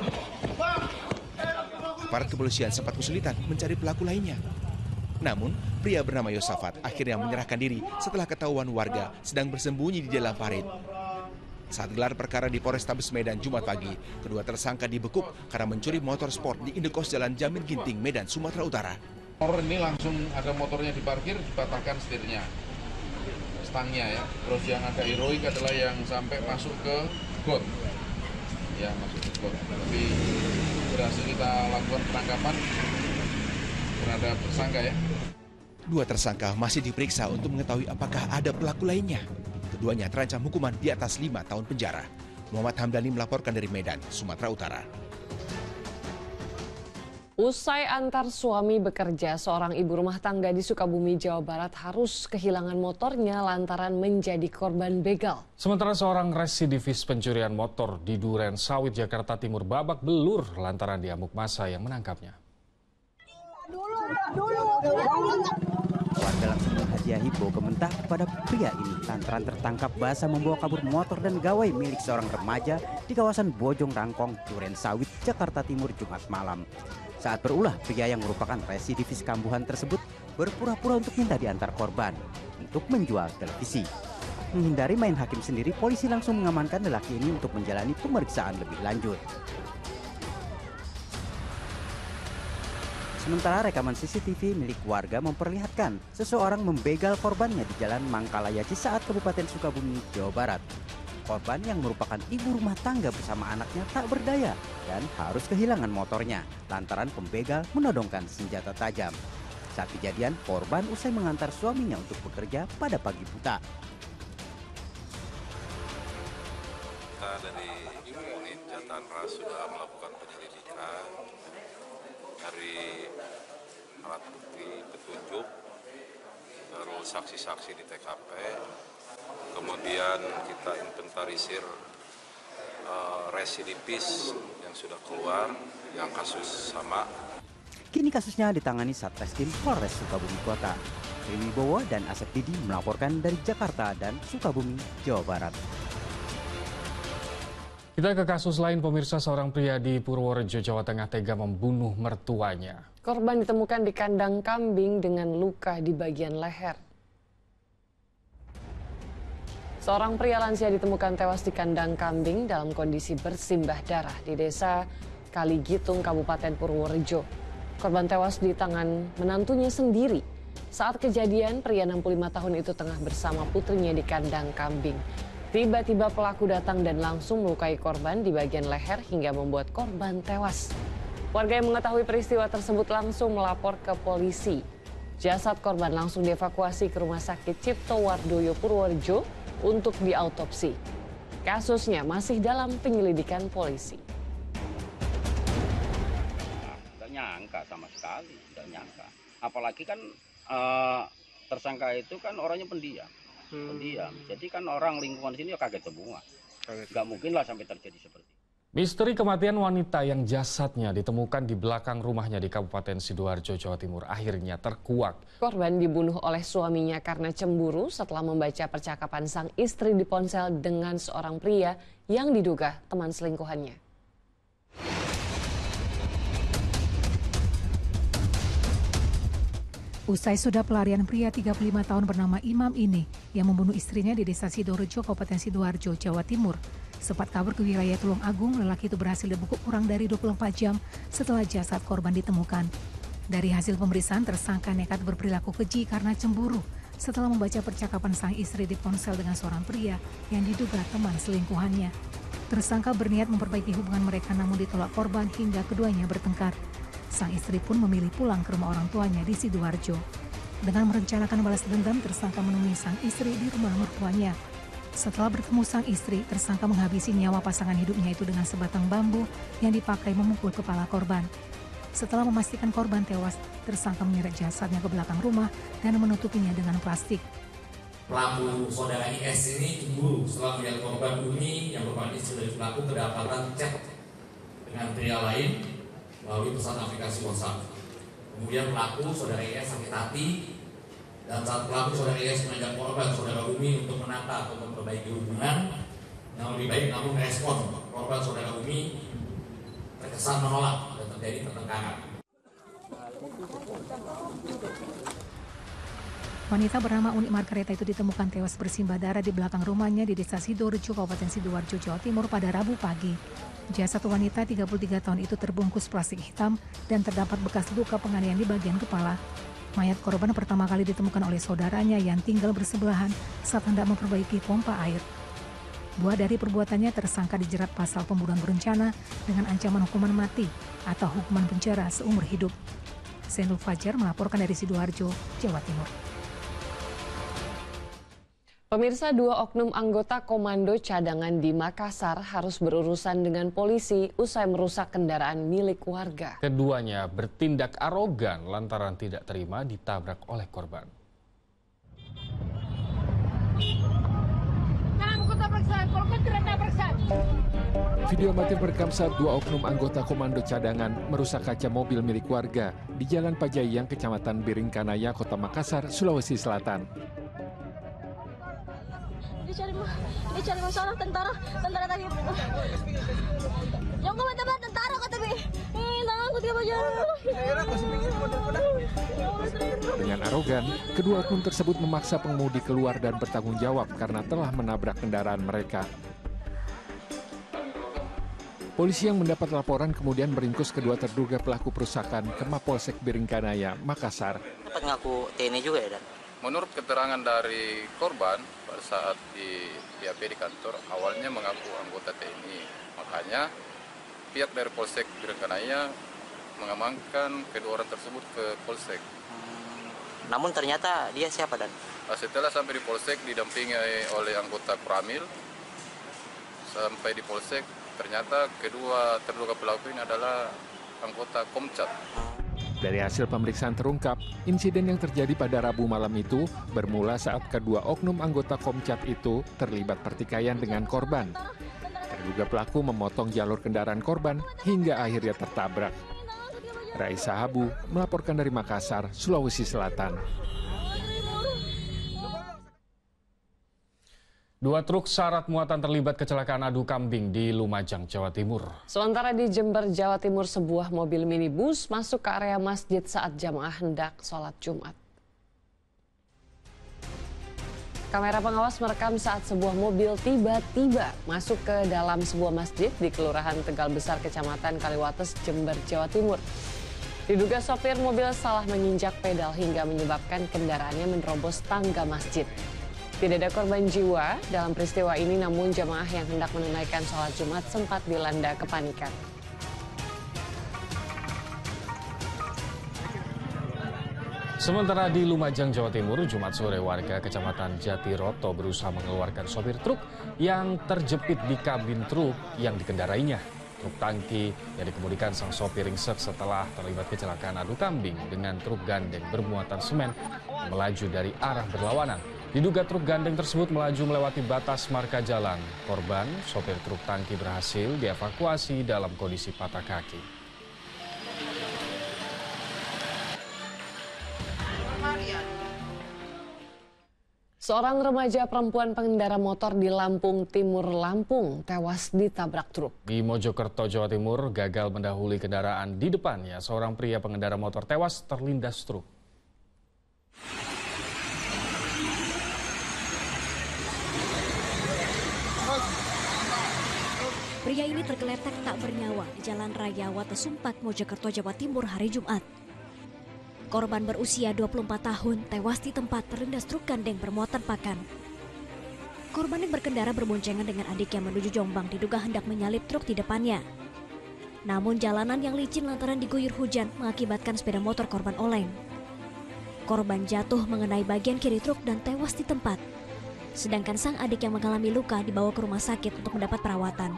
Aparat kepolisian sempat kesulitan mencari pelaku lainnya. Namun, pria bernama Yosafat akhirnya menyerahkan diri setelah ketahuan warga sedang bersembunyi di dalam parit. Saat gelar perkara di Polrestabes Medan Jumat pagi, kedua tersangka dibekuk karena mencuri motor sport di indekos Jalan Jamil Ginting, Medan, Sumatera Utara. Motor ini langsung ada motornya diparkir, dipatahkan setirnya, stangnya ya. Terus yang agak heroik adalah yang sampai masuk ke got, ya masuk ke got. Tapi berhasil kita lakukan penangkapan terhadap tersangka ya. Dua tersangka masih diperiksa untuk mengetahui apakah ada pelaku lainnya. Keduanya terancam hukuman di atas lima tahun penjara. Muhammad Hamdani melaporkan dari Medan, Sumatera Utara. Usai antar suami bekerja, seorang ibu rumah tangga di Sukabumi, Jawa Barat harus kehilangan motornya lantaran menjadi korban begal. Sementara seorang residivis pencurian motor di Duren Sawit, Jakarta Timur babak belur lantaran diamuk massa yang menangkapnya. Warga langsung berhadiah hibau kementah kepada pria ini lantaran tertangkap basah membawa kabur motor dan gawai milik seorang remaja di kawasan Bojong Rangkong, Duren Sawit, Jakarta Timur, Jumat malam. Saat berulah, pria yang merupakan residivis kambuhan tersebut berpura-pura untuk minta diantar korban untuk menjual televisi. Menghindari main hakim sendiri, polisi langsung mengamankan lelaki ini untuk menjalani pemeriksaan lebih lanjut. Sementara rekaman C C T V milik warga memperlihatkan seseorang membegal korbannya di Jalan Mangkalaya Cisaat, Kabupaten Sukabumi, Jawa Barat. Korban yang merupakan ibu rumah tangga bersama anaknya tak berdaya dan harus kehilangan motornya lantaran pembegal menodongkan senjata tajam. Saat kejadian, korban usai mengantar suaminya untuk bekerja pada pagi buta. Kita dari unit Jatanras sudah melakukan penyelidikan dari alat bukti petunjuk, terus saksi-saksi di T K P, kemudian kita inventarisir uh, residivis yang sudah keluar, yang kasus sama. Kini kasusnya ditangani Satreskrim Polres Sukabumi Kota. Rimi Bowo dan Asep Didi melaporkan dari Jakarta dan Sukabumi, Jawa Barat. Kita ke kasus lain, pemirsa. Seorang pria di Purworejo, Jawa Tengah tega membunuh mertuanya. Korban ditemukan di kandang kambing dengan luka di bagian leher. Seorang pria lansia ditemukan tewas di kandang kambing dalam kondisi bersimbah darah di desa Kaligitung, Kabupaten Purworejo. Korban tewas di tangan menantunya sendiri. Saat kejadian, pria enam puluh lima tahun itu tengah bersama putrinya di kandang kambing. Tiba-tiba pelaku datang dan langsung melukai korban di bagian leher hingga membuat korban tewas. Warga yang mengetahui peristiwa tersebut langsung melapor ke polisi. Jasad korban langsung dievakuasi ke Rumah Sakit Cipto Wardoyo Purworejo untuk diautopsi. Kasusnya masih dalam penyelidikan polisi. Nggak nyangka sama sekali, nggak nyangka. Apalagi kan uh, tersangka itu kan orangnya pendiam. pendiam. Jadi kan orang lingkungan sini ya kaget semua. Nggak mungkin lah sampai terjadi seperti itu. Misteri kematian wanita yang jasadnya ditemukan di belakang rumahnya di Kabupaten Sidoarjo, Jawa Timur akhirnya terkuak. Korban dibunuh oleh suaminya karena cemburu setelah membaca percakapan sang istri di ponsel dengan seorang pria yang diduga teman selingkuhannya. Usai sudah pelarian pria tiga puluh lima tahun bernama Imam ini yang membunuh istrinya di desa Sidorejo, Kabupaten Sidoarjo, Jawa Timur. Sempat kabur ke wilayah Tulung Agung, lelaki itu berhasil dibekuk kurang dari dua puluh empat jam setelah jasad korban ditemukan. Dari hasil pemeriksaan, tersangka nekat berperilaku keji karena cemburu setelah membaca percakapan sang istri di ponsel dengan seorang pria yang diduga teman selingkuhannya. Tersangka berniat memperbaiki hubungan mereka namun ditolak korban hingga keduanya bertengkar. Sang istri pun memilih pulang ke rumah orang tuanya di Sidoarjo. Dengan merencanakan balas dendam, tersangka menemui sang istri di rumah mertuanya. Setelah bertemu sang istri, tersangka menghabisi nyawa pasangan hidupnya itu dengan sebatang bambu yang dipakai memukul kepala korban. Setelah memastikan korban tewas, tersangka menyeret jasadnya ke belakang rumah dan menutupinya dengan plastik. Pelaku saudara I S ini cemburu setelah melihat korban Umi yang merupakan istri dari pelaku kedapatan chat dengan pria lain melalui pesan aplikasi WhatsApp. Kemudian pelaku saudara I S sakit hati Dan saat pelaku saudara Ilyas mengajak korban saudara Umi untuk menata atau memperbaiki hubungan yang lebih baik, namun respon korban saudara Umi terkesan menolak dan terjadi pertengkaran. Wanita bernama Uni Margareta itu ditemukan tewas bersimbah darah di belakang rumahnya di Desa Sidoarjo, Kabupaten Sidoarjo, Jawa Timur pada Rabu pagi. Jasad wanita tiga puluh tiga tahun itu terbungkus plastik hitam dan terdapat bekas luka penganiayaan di bagian kepala. Mayat korban pertama kali ditemukan oleh saudaranya yang tinggal bersebelahan saat hendak memperbaiki pompa air. Buah dari perbuatannya, tersangka dijerat pasal pembunuhan berencana dengan ancaman hukuman mati atau hukuman penjara seumur hidup. Zainul Fajar melaporkan dari Sidoarjo, Jawa Timur. Pemirsa, dua oknum anggota Komando Cadangan di Makassar harus berurusan dengan polisi usai merusak kendaraan milik warga. Keduanya bertindak arogan lantaran tidak terima ditabrak oleh korban. Video amatir merekam saat dua oknum anggota Komando Cadangan merusak kaca mobil milik warga di Jalan Pajayang, Kecamatan Biringkanaya, Kota Makassar, Sulawesi Selatan. Dia cari, dia cari masalah tentara, tentara tadi. Yang kau tempat tentara kata bi. Eh, tanganku tiga baju. Dengan arogan, kedua oknum tersebut memaksa pengemudi keluar dan bertanggung jawab karena telah menabrak kendaraan mereka. Polisi yang mendapat laporan kemudian meringkus kedua terduga pelaku perusakan ke Mapolsek Biringkanaya, Makassar. Dapat ngaku T N I juga ya, Dan? Menurut keterangan dari korban, pada saat di B A P di kantor, awalnya mengaku anggota T N I. Makanya pihak dari Polsek Biringkanaya mengamankan kedua orang tersebut ke Polsek. Hmm, namun ternyata dia siapa, Dan? Setelah sampai di Polsek didampingi oleh anggota Koramil, sampai di Polsek ternyata kedua terduga pelaku ini adalah anggota Komcat. Dari hasil pemeriksaan terungkap, insiden yang terjadi pada Rabu malam itu bermula saat kedua oknum anggota Komcat itu terlibat pertikaian dengan korban. Terduga pelaku memotong jalur kendaraan korban hingga akhirnya tertabrak. Raisa Habu melaporkan dari Makassar, Sulawesi Selatan. Dua truk syarat muatan terlibat kecelakaan adu kambing di Lumajang, Jawa Timur. Sementara di Jember, Jawa Timur, sebuah mobil minibus masuk ke area masjid saat jamaah hendak sholat Jumat. Kamera pengawas merekam saat sebuah mobil tiba-tiba masuk ke dalam sebuah masjid di Kelurahan Tegal Besar, Kecamatan Kaliwates, Jember, Jawa Timur. Diduga sopir mobil salah menginjak pedal hingga menyebabkan kendaraannya menerobos tangga masjid. Tidak ada korban jiwa dalam peristiwa ini, namun jamaah yang hendak menunaikan sholat Jumat sempat dilanda kepanikan. Sementara di Lumajang, Jawa Timur, Jumat sore warga Kecamatan Jatiroto berusaha mengeluarkan sopir truk yang terjepit di kabin truk yang dikendarainya. Truk tangki yang dikemudikan sang sopir ringsek setelah terlibat kecelakaan adu kambing dengan truk gandeng bermuatan semen melaju dari arah berlawanan. Diduga truk gandeng tersebut melaju melewati batas marka jalan. Korban, sopir truk tangki, berhasil dievakuasi dalam kondisi patah kaki. Seorang remaja perempuan pengendara motor di Lampung Timur, Lampung, tewas ditabrak truk. Di Mojokerto, Jawa Timur, gagal mendahului kendaraan di depannya. Seorang pria pengendara motor tewas terlindas truk. Pria ini tergeletak tak bernyawa di Jalan Raya Watesumpak, Mojokerto, Jawa Timur hari Jumat. Korban berusia dua puluh empat tahun tewas di tempat terlindas truk gandeng bermuatan pakan. Korban yang berkendara berboncengan dengan adiknya menuju Jombang diduga hendak menyalip truk di depannya. Namun jalanan yang licin lantaran diguyur hujan mengakibatkan sepeda motor korban oleng. Korban jatuh mengenai bagian kiri truk dan tewas di tempat. Sedangkan sang adik yang mengalami luka dibawa ke rumah sakit untuk mendapat perawatan.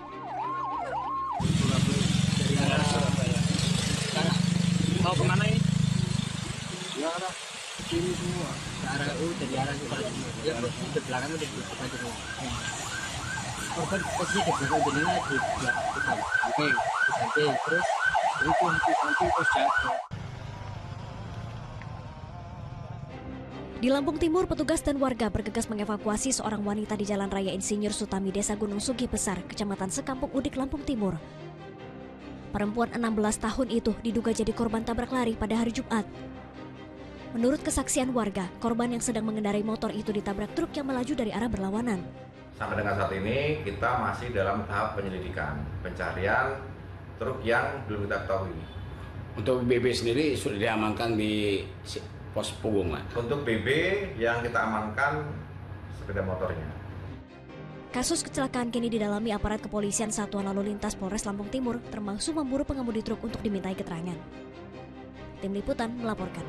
Mau kemana ini? Ya arah sini semua. Ke arah U dari arah sini. Ya ke belakang udah ditutup aja semua. Korban posisi ke belakang jadinya di belakang. Oke, nanti terus itu nanti nanti terus jatuh. Di Lampung Timur, petugas dan warga bergegas mengevakuasi seorang wanita di Jalan Raya Insinyur Sutami, Desa Gunung Sugih Besar, Kecamatan Sekampung Udik, Lampung Timur. Perempuan enam belas tahun itu diduga jadi korban tabrak lari pada hari Jumat. Menurut kesaksian warga, korban yang sedang mengendarai motor itu ditabrak truk yang melaju dari arah berlawanan. Sampai dengan saat ini kita masih dalam tahap penyelidikan, pencarian truk yang belum kita ketahui. Untuk B B sendiri sudah diamankan di pos Pugung, Pak. Untuk B B yang kita amankan sepeda motornya. Kasus kecelakaan kini didalami aparat kepolisian Satuan Lalu Lintas Polres Lampung Timur, termasuk memburu pengemudi truk untuk dimintai keterangan. Tim Liputan melaporkan.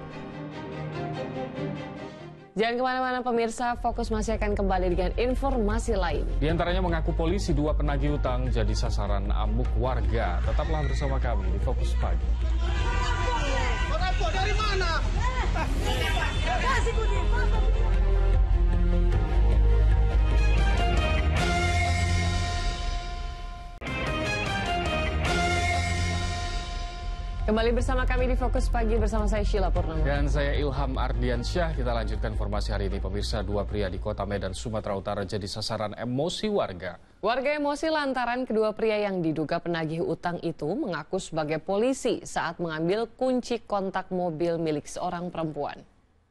Jangan kemana-mana pemirsa, Fokus masih akan kembali dengan informasi lain. Di antaranya mengaku polisi dua penagih utang jadi sasaran amuk warga. Tetaplah bersama kami di Fokus Pagi. Orang tua dari mana? Kasih kuning, Kembali bersama kami di Fokus Pagi bersama saya Sheila Purnama. Dan saya Ilham Ardiansyah. Kita lanjutkan informasi hari ini. Pemirsa, dua pria di Kota Medan, Sumatera Utara jadi sasaran emosi warga. Warga emosi lantaran kedua pria yang diduga penagih utang itu mengaku sebagai polisi saat mengambil kunci kontak mobil milik seorang perempuan.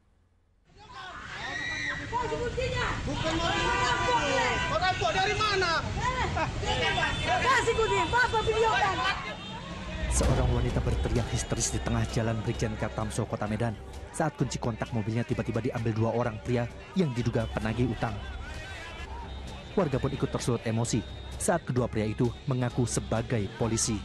Bukan orang tua dari mana? Kasih kuning, Papa videokan. Seorang wanita berteriak histeris di tengah jalan Brigjen Kartamso, Kota Medan saat kunci kontak mobilnya tiba-tiba diambil dua orang pria yang diduga penagih utang. Warga pun ikut tersulut emosi saat kedua pria itu mengaku sebagai polisi.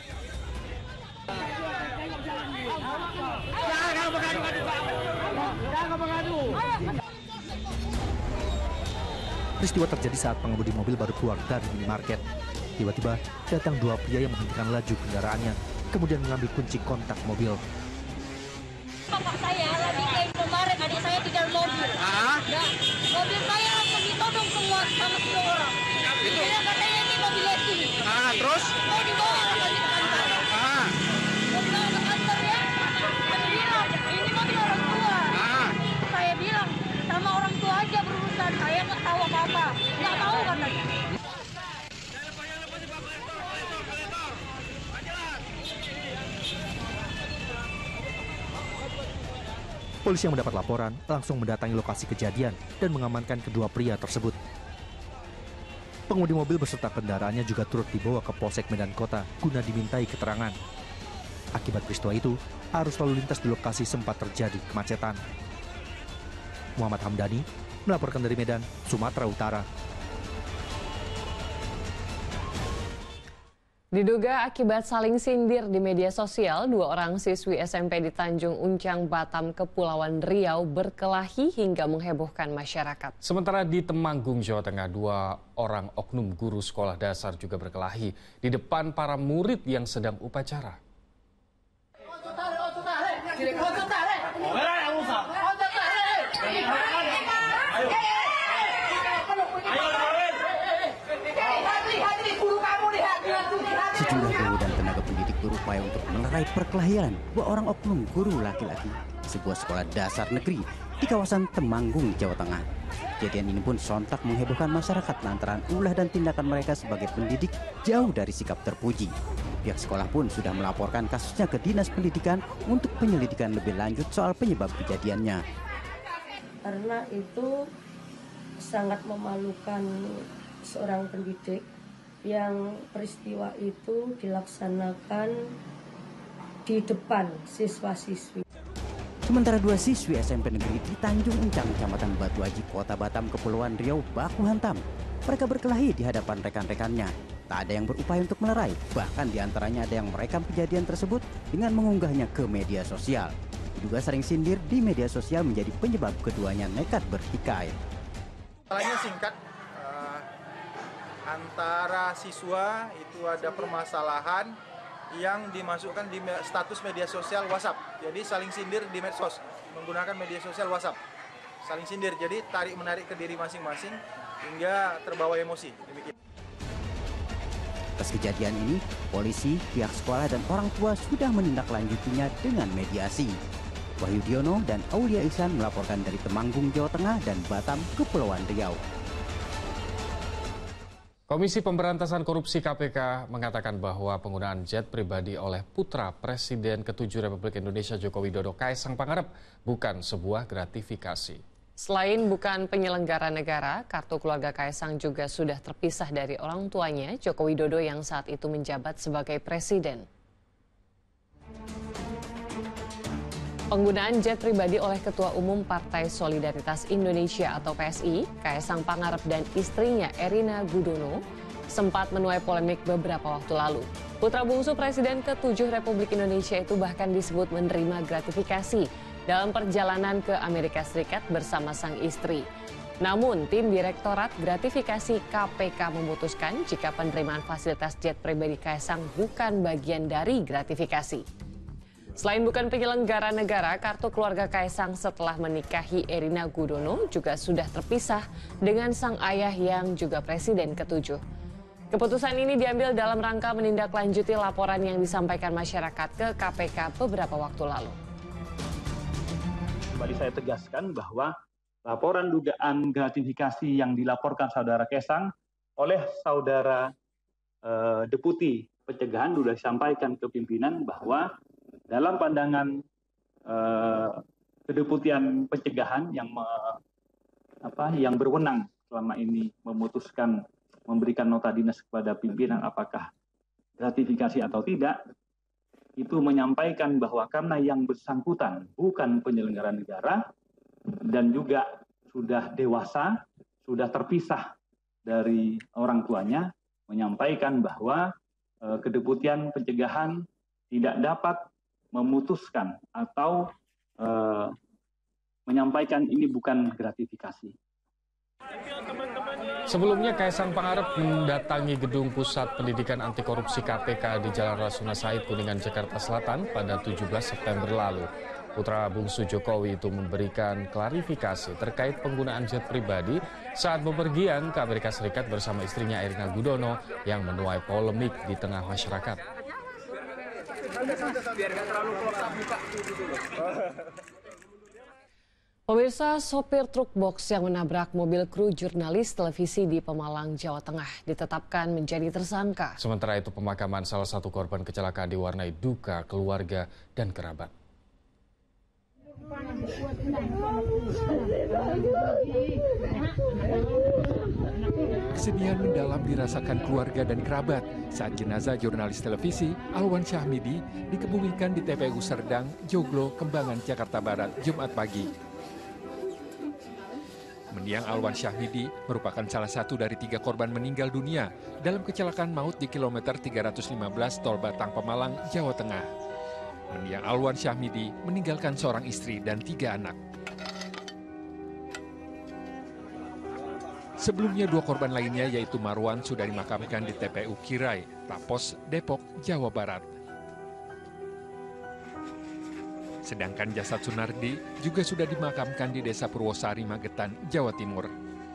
Peristiwa terjadi saat pengemudi mobil baru keluar dari minimarket. Tiba-tiba datang dua pria yang menghentikan laju kendaraannya, kemudian mengambil kunci kontak mobil. Bapak saya lagi kayak kemarin, adik saya tinggal mobil. Ah? Ya, mobil saya langsung ditodong semua sama tiga orang. Itu? Dia katanya ini mobil Leti. Ah, terus? Mau dibawa lagi ke kantor. Ah. Mau dibawa ke kantor ya. Saya bilang, ini mobil orang tua. Ah. Saya bilang, sama orang tua aja berurusan. Saya nggak tahu apa-apa. Nggak tahu katanya. Polisi yang mendapat laporan langsung mendatangi lokasi kejadian dan mengamankan kedua pria tersebut. Pengemudi mobil beserta kendaraannya juga turut dibawa ke Polsek Medan Kota guna dimintai keterangan. Akibat peristiwa itu, arus lalu lintas di lokasi sempat terjadi kemacetan. Muhammad Hamdani melaporkan dari Medan, Sumatera Utara. Diduga akibat saling sindir di media sosial, dua orang siswi S M P di Tanjung Uncang, Batam, Kepulauan Riau berkelahi hingga menghebohkan masyarakat. Sementara di Temanggung, Jawa Tengah, dua orang oknum guru sekolah dasar juga berkelahi di depan para murid yang sedang upacara. Sejumlah guru dan tenaga pendidik berupaya untuk melerai perkelahian dua orang oknum guru laki-laki sebuah sekolah dasar negeri di kawasan Temanggung, Jawa Tengah. Kejadian ini pun sontak menghebohkan masyarakat lantaran ulah dan tindakan mereka sebagai pendidik jauh dari sikap terpuji. Pihak sekolah pun sudah melaporkan kasusnya ke Dinas Pendidikan untuk penyelidikan lebih lanjut soal penyebab kejadiannya. Karena itu sangat memalukan seorang pendidik yang peristiwa itu dilaksanakan di depan siswa-siswi. Sementara dua siswi S M P negeri di Tanjung Uncang, Kecamatan Batu Aji, Kota Batam, Kepulauan Riau baku hantam. Mereka berkelahi di hadapan rekan-rekannya. Tak ada yang berupaya untuk melerai, bahkan diantaranya ada yang merekam kejadian tersebut dengan mengunggahnya ke media sosial. Diduga sering sindir di media sosial menjadi penyebab keduanya nekat bertikai. Masalahnya singkat, uh, antara siswa itu ada permasalahan yang dimasukkan di status media sosial WhatsApp. Jadi saling sindir di medsos menggunakan media sosial WhatsApp. Saling sindir, jadi tarik-menarik ke diri masing-masing hingga terbawa emosi. Demikian. Atas kejadian ini, polisi, pihak sekolah dan orang tua sudah menindaklanjutinya dengan mediasi. Wahyu Diono dan Aulia Ihsan melaporkan dari Temanggung, Jawa Tengah dan Batam, Kepulauan Riau. Komisi Pemberantasan Korupsi K P K mengatakan bahwa penggunaan jet pribadi oleh putra Presiden ketujuh Republik Indonesia Joko Widodo Kaisang Pangarep bukan sebuah gratifikasi. Selain bukan penyelenggara negara, kartu keluarga Kaisang juga sudah terpisah dari orang tuanya Joko Widodo yang saat itu menjabat sebagai presiden. Penggunaan jet pribadi oleh Ketua Umum Partai Solidaritas Indonesia atau P S I, Kaisang Pangarep dan istrinya Erina Gudono, sempat menuai polemik beberapa waktu lalu. Putra bungsu Presiden ketujuh Republik Indonesia itu bahkan disebut menerima gratifikasi dalam perjalanan ke Amerika Serikat bersama sang istri. Namun, tim Direktorat Gratifikasi K P K memutuskan jika penerimaan fasilitas jet pribadi Kaisang bukan bagian dari gratifikasi. Selain bukan penyelenggara negara, kartu keluarga Kaisang setelah menikahi Erina Gudono juga sudah terpisah dengan sang ayah yang juga Presiden ketujuh. Keputusan ini diambil dalam rangka menindaklanjuti laporan yang disampaikan masyarakat ke K P K beberapa waktu lalu. Kembali saya tegaskan bahwa laporan dugaan gratifikasi yang dilaporkan saudara Kaisang oleh saudara eh, Deputi Pencegahan sudah disampaikan ke pimpinan bahwa dalam pandangan eh, kedeputian pencegahan yang me, apa, yang berwenang selama ini memutuskan memberikan nota dinas kepada pimpinan apakah gratifikasi atau tidak, itu menyampaikan bahwa karena yang bersangkutan bukan penyelenggara negara dan juga sudah dewasa, sudah terpisah dari orang tuanya, menyampaikan bahwa eh, kedeputian pencegahan tidak dapat memutuskan atau uh, menyampaikan ini bukan gratifikasi. Sebelumnya Kaisang Pangarep mendatangi Gedung Pusat Pendidikan Anti Korupsi K P K di Jalan Rasuna Said, Kuningan, Jakarta Selatan pada tujuh belas September lalu. Putra bungsu Jokowi itu memberikan klarifikasi terkait penggunaan jet pribadi saat bepergian ke Amerika Serikat bersama istrinya Erina Gudono yang menuai polemik di tengah masyarakat. Pemirsa, sopir truk box yang menabrak mobil kru jurnalis televisi di Pemalang, Jawa Tengah ditetapkan menjadi tersangka. Sementara itu pemakaman salah satu korban kecelakaan diwarnai duka keluarga dan kerabat. Kesedihan mendalam dirasakan keluarga dan kerabat saat jenazah jurnalis televisi Alwan Syahmidi dikebumikan di T P U Serdang, Joglo, Kembangan, Jakarta Barat, Jumat pagi. Mendiang Alwan Syahmidi merupakan salah satu dari tiga korban meninggal dunia dalam kecelakaan maut di kilometer tiga ratus lima belas Tol Batang Pemalang, Jawa Tengah. Mendiang Alwan Syahmidi meninggalkan seorang istri dan tiga anak. Sebelumnya dua korban lainnya yaitu Marwan sudah dimakamkan di T P U Kirai, Tapos, Depok, Jawa Barat. Sedangkan jasad Sunardi juga sudah dimakamkan di Desa Purwosari, Magetan, Jawa Timur.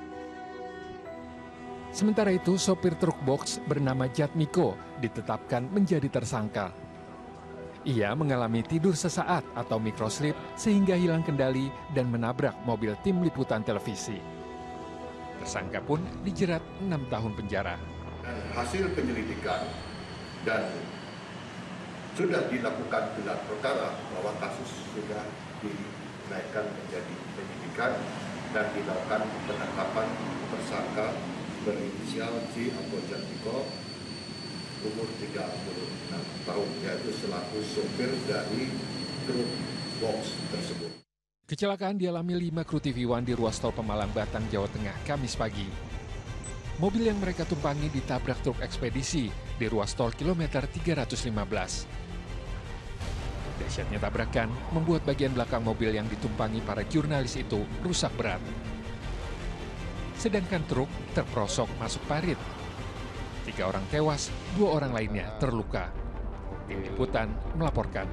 Sementara itu, sopir truk box bernama Jatmiko ditetapkan menjadi tersangka. Ia mengalami tidur sesaat atau microslip sehingga hilang kendali dan menabrak mobil tim liputan televisi. Tersangka pun dijerat enam tahun penjara. Dan hasil penyelidikan dan sudah dilakukan gelar perkara bahwa kasus sudah dinaikkan menjadi penyidikan dan dilakukan penangkapan tersangka berinisial J atau Jatmiko umur tiga puluh enam tahun, yaitu selaku sopir dari truk box tersebut. Kecelakaan dialami lima kru T V One di ruas tol Pemalang, Batang, Jawa Tengah, Kamis pagi. Mobil yang mereka tumpangi ditabrak truk ekspedisi di ruas tol kilometer tiga ratus lima belas. Dahsyatnya tabrakan membuat bagian belakang mobil yang ditumpangi para jurnalis itu rusak berat. Sedangkan truk terperosok masuk parit. Tiga orang tewas, dua orang lainnya terluka. Tim liputan melaporkan.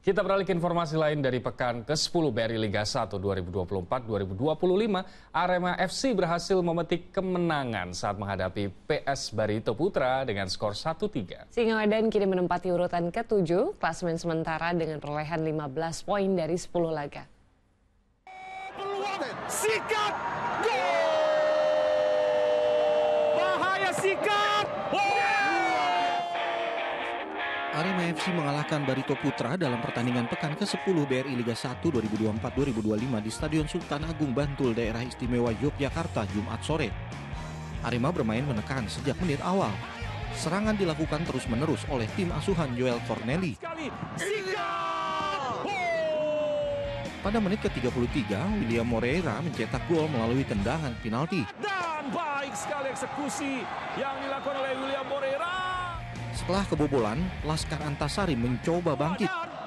Kita beralih ke informasi lain dari pekan ke sepuluh B R I Liga satu dua ribu dua puluh empat dua ribu dua puluh lima. Arema F C berhasil memetik kemenangan saat menghadapi P S Barito Putra dengan skor satu tiga. Singoedan kini menempati urutan ketujuh, klasemen sementara dengan perolehan lima belas poin dari sepuluh laga. Sikat! Gol! Bahaya Sikat! Arema F C mengalahkan Barito Putra dalam pertandingan pekan ke sepuluh B R I Liga satu dua ribu dua puluh empat dua ribu dua puluh lima di Stadion Sultan Agung Bantul, Daerah Istimewa Yogyakarta, Jumat sore. Arema bermain menekan sejak menit awal. Serangan dilakukan terus-menerus oleh tim asuhan Joel Corneli. Pada menit ke tiga puluh tiga, William Moreira mencetak gol melalui tendangan penalti. Dan baik sekali eksekusi yang dilakukan oleh William Moreira. Setelah kebobolan, Laskar Antasari mencoba bangkit.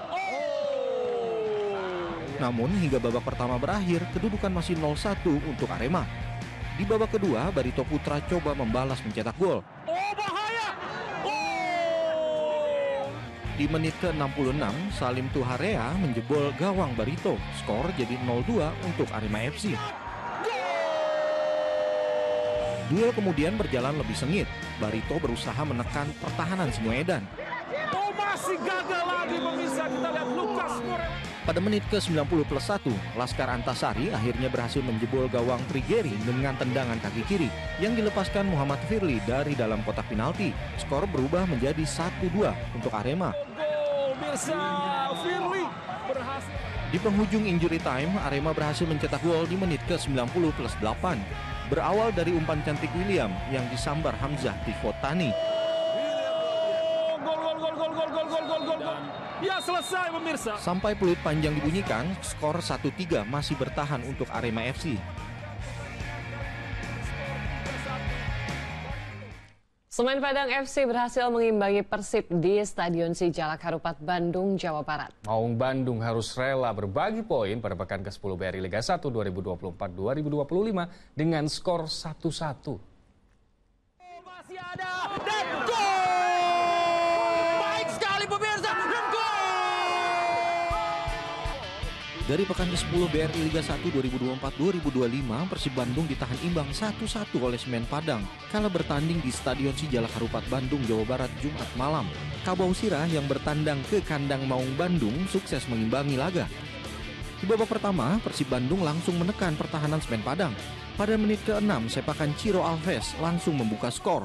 Namun hingga babak pertama berakhir, kedudukan masih nol satu untuk Arema. Di babak kedua, Barito Putra coba membalas mencetak gol. Oh, bahaya! Di menit ke enam puluh enam, Salim Tuharea menjebol gawang Barito. Skor jadi nol dua untuk Arema F C. Duel kemudian berjalan lebih sengit. Barito berusaha menekan pertahanan Singoedan. Oh, masih gagal lagi pemirsa. Kita lihat Lukas Moreira. Pada menit ke sembilan puluh plus satu, Laskar Antasari akhirnya berhasil menjebol gawang Trigeri dengan tendangan kaki kiri yang dilepaskan Muhammad Firly dari dalam kotak penalti. Skor berubah menjadi satu dua untuk Arema. Gol, mirsa, Firly berhasil. Di penghujung injury time, Arema berhasil mencetak gol di menit ke sembilan puluh plus delapan. Berawal dari umpan cantik William yang disambar Hamzah Tifotani. Gol, gol, gol, gol, gol, gol, gol, gol, gol. Ya, selesai pemirsa. Sampai peluit panjang dibunyikan, skor satu tiga masih bertahan untuk Arema F C. Semen Padang F C berhasil mengimbangi Persib di Stadion Sijalak Harupat, Bandung, Jawa Barat. Maung Bandung harus rela berbagi poin pada pekan ke sepuluh B R I Liga satu dua ribu dua puluh empat dua ribu dua puluh lima dengan skor satu satu. Masih ada dan gol! Baik sekali pemirsa dan gol! Dari pekan ke sepuluh B R I Liga satu dua ribu dua puluh empat dua ribu dua puluh lima, Persib Bandung ditahan imbang satu satu oleh Semen Padang kala bertanding di Stadion Sijalak Harupat, Bandung, Jawa Barat, Jumat malam. Kabau Sirah yang bertandang ke kandang Maung Bandung sukses mengimbangi laga. Di babak pertama, Persib Bandung langsung menekan pertahanan Semen Padang. Pada menit ke enam, sepakan Ciro Alves langsung membuka skor.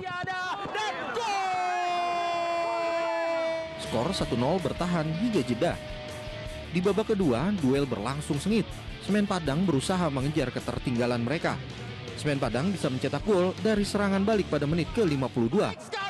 Skor satu nol bertahan hingga jeda. Di babak kedua, duel berlangsung sengit. Semen Padang berusaha mengejar ketertinggalan mereka. Semen Padang bisa mencetak gol dari serangan balik pada menit ke lima puluh dua.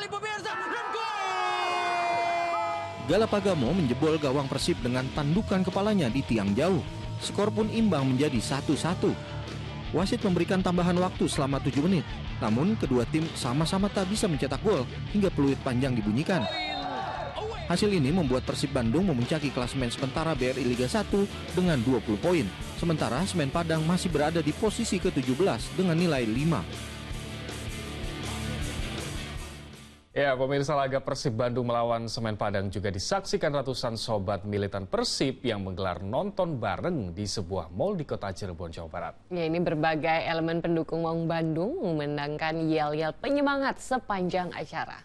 Galapagamo menjebol gawang Persib dengan tandukan kepalanya di tiang jauh. Skor pun imbang menjadi satu satu. Wasit memberikan tambahan waktu selama tujuh menit. Namun kedua tim sama-sama tak bisa mencetak gol hingga peluit panjang dibunyikan. Hasil ini membuat Persib Bandung memuncaki klasemen sementara B R I Liga satu dengan dua puluh poin. Sementara Semen Padang masih berada di posisi ke tujuh belas dengan nilai lima. Ya, pemirsa, laga Persib Bandung melawan Semen Padang juga disaksikan ratusan sobat militan Persib yang menggelar nonton bareng di sebuah mal di kota Cirebon, Jawa Barat. Ya, ini berbagai elemen pendukung Maung Bandung memandangkan yel-yel penyemangat sepanjang acara.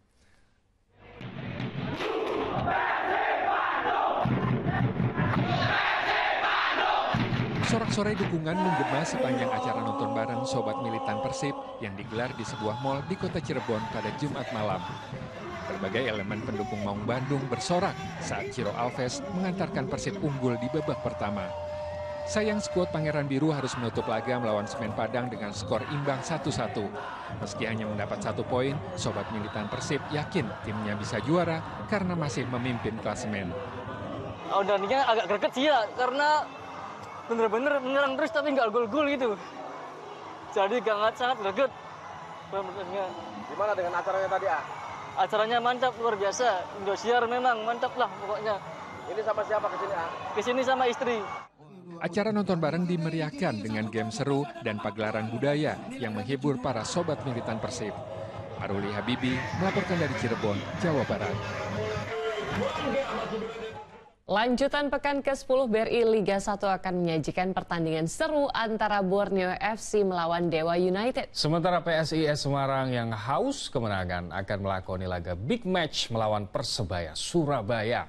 Sorak-sorai dukungan menggema sepanjang acara nonton bareng sobat militan Persib yang digelar di sebuah mal di kota Cirebon pada Jumat malam. Berbagai elemen pendukung Maung Bandung bersorak saat Ciro Alves mengantarkan Persib unggul di babak pertama. Sayang skuad Pangeran Biru harus menutup laga melawan Semen Padang dengan skor imbang satu satu. Meski hanya mendapat satu poin, sobat militan Persib yakin timnya bisa juara karena masih memimpin klasemen. Oh, dan ini agak greget sih ya, karena bener-bener menyerang terus tapi nggak gol-gol gitu. Jadi sangat sangat greget. Gimana dengan acaranya tadi, ah? Acaranya mantap, luar biasa. Indosiar memang mantap lah pokoknya. Ini sama siapa kesini, ah? Kesini sama istri. Acara nonton bareng dimeriahkan dengan game seru dan pagelaran budaya yang menghibur para sobat militan Persib. Aruli Habibi melaporkan dari Cirebon, Jawa Barat. Lanjutan pekan ke sepuluh B R I Liga satu akan menyajikan pertandingan seru antara Borneo F C melawan Dewa United. Sementara P S I S Semarang yang haus kemenangan akan melakoni laga big match melawan Persebaya Surabaya.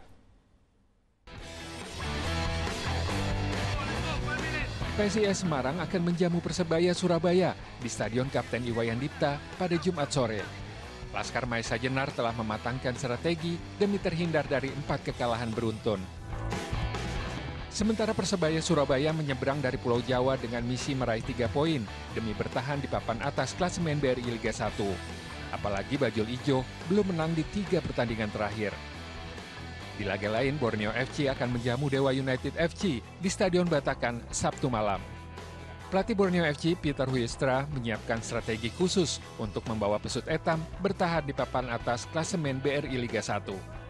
P S I S Semarang akan menjamu Persebaya Surabaya di Stadion Kapten Iwayan Dipta pada Jumat sore. Laskar Maesa Jenar telah mematangkan strategi demi terhindar dari empat kekalahan beruntun. Sementara Persebaya Surabaya menyeberang dari Pulau Jawa dengan misi meraih tiga poin demi bertahan di papan atas klasemen B R I Liga satu. Apalagi Bajul Ijo belum menang di tiga pertandingan terakhir. Di laga lain, Borneo F C akan menjamu Dewa United F C di Stadion Batakan Sabtu malam. Pelatih Borneo F C Peter Huistra menyiapkan strategi khusus untuk membawa Pesut Etam bertahan di papan atas klasemen B R I Liga satu.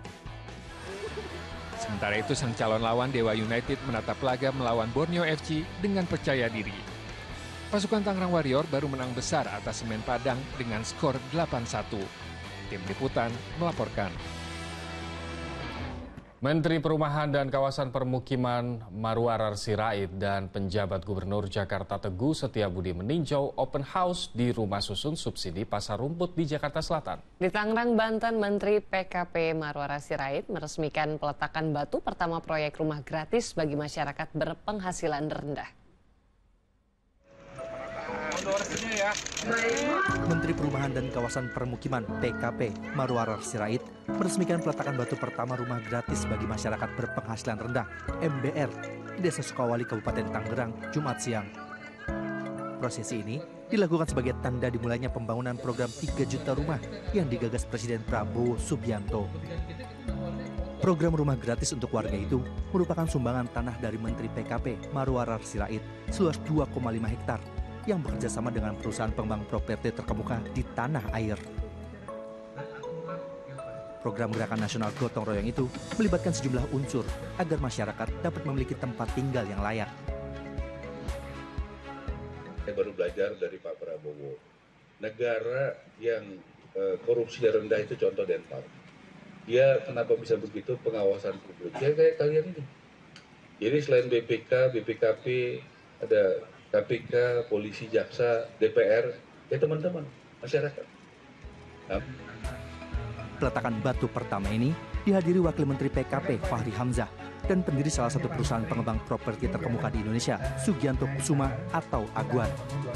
Sementara itu, sang calon lawan Dewa United menatap laga melawan Borneo F C dengan percaya diri. Pasukan Tangerang Warrior baru menang besar atas Semen Padang dengan skor delapan satu. Tim Liputan melaporkan. Menteri Perumahan dan Kawasan Permukiman Marwarar Sirait dan penjabat Gubernur Jakarta Teguh Setiabudi meninjau open house di rumah susun subsidi Pasar Rumput di Jakarta Selatan. Di Tangerang, Banten, Menteri P K P Marwarar Sirait meresmikan peletakan batu pertama proyek rumah gratis bagi masyarakat berpenghasilan rendah. Menteri Perumahan dan Kawasan Permukiman P K P Marwarar Sirait meresmikan peletakan batu pertama rumah gratis bagi masyarakat berpenghasilan rendah M B R di Desa Sukawali, Kabupaten Tangerang, Jumat siang. Prosesi ini dilakukan sebagai tanda dimulainya pembangunan program tiga juta rumah yang digagas Presiden Prabowo Subianto. Program rumah gratis untuk warga itu merupakan sumbangan tanah dari Menteri P K P Marwarar Sirait seluas dua koma lima hektar yang bekerja sama dengan perusahaan pengembang properti terkemuka di tanah air. Program Gerakan Nasional Gotong Royong itu melibatkan sejumlah unsur agar masyarakat dapat memiliki tempat tinggal yang layak. Saya baru belajar dari Pak Prabowo. Negara yang eh, korupsi rendah itu contoh Denmark. Dia kenapa bisa begitu pengawasan publik? Ya kayak kalian ini. Jadi selain B P K, B P K P, ada K P K, polisi, jaksa, D P R, ya teman-teman, masyarakat. Nah. Peletakan batu pertama ini dihadiri Wakil Menteri P K P Fahri Hamzah dan pendiri salah satu perusahaan pengembang properti terkemuka di Indonesia, Sugianto Kusuma atau Aguan.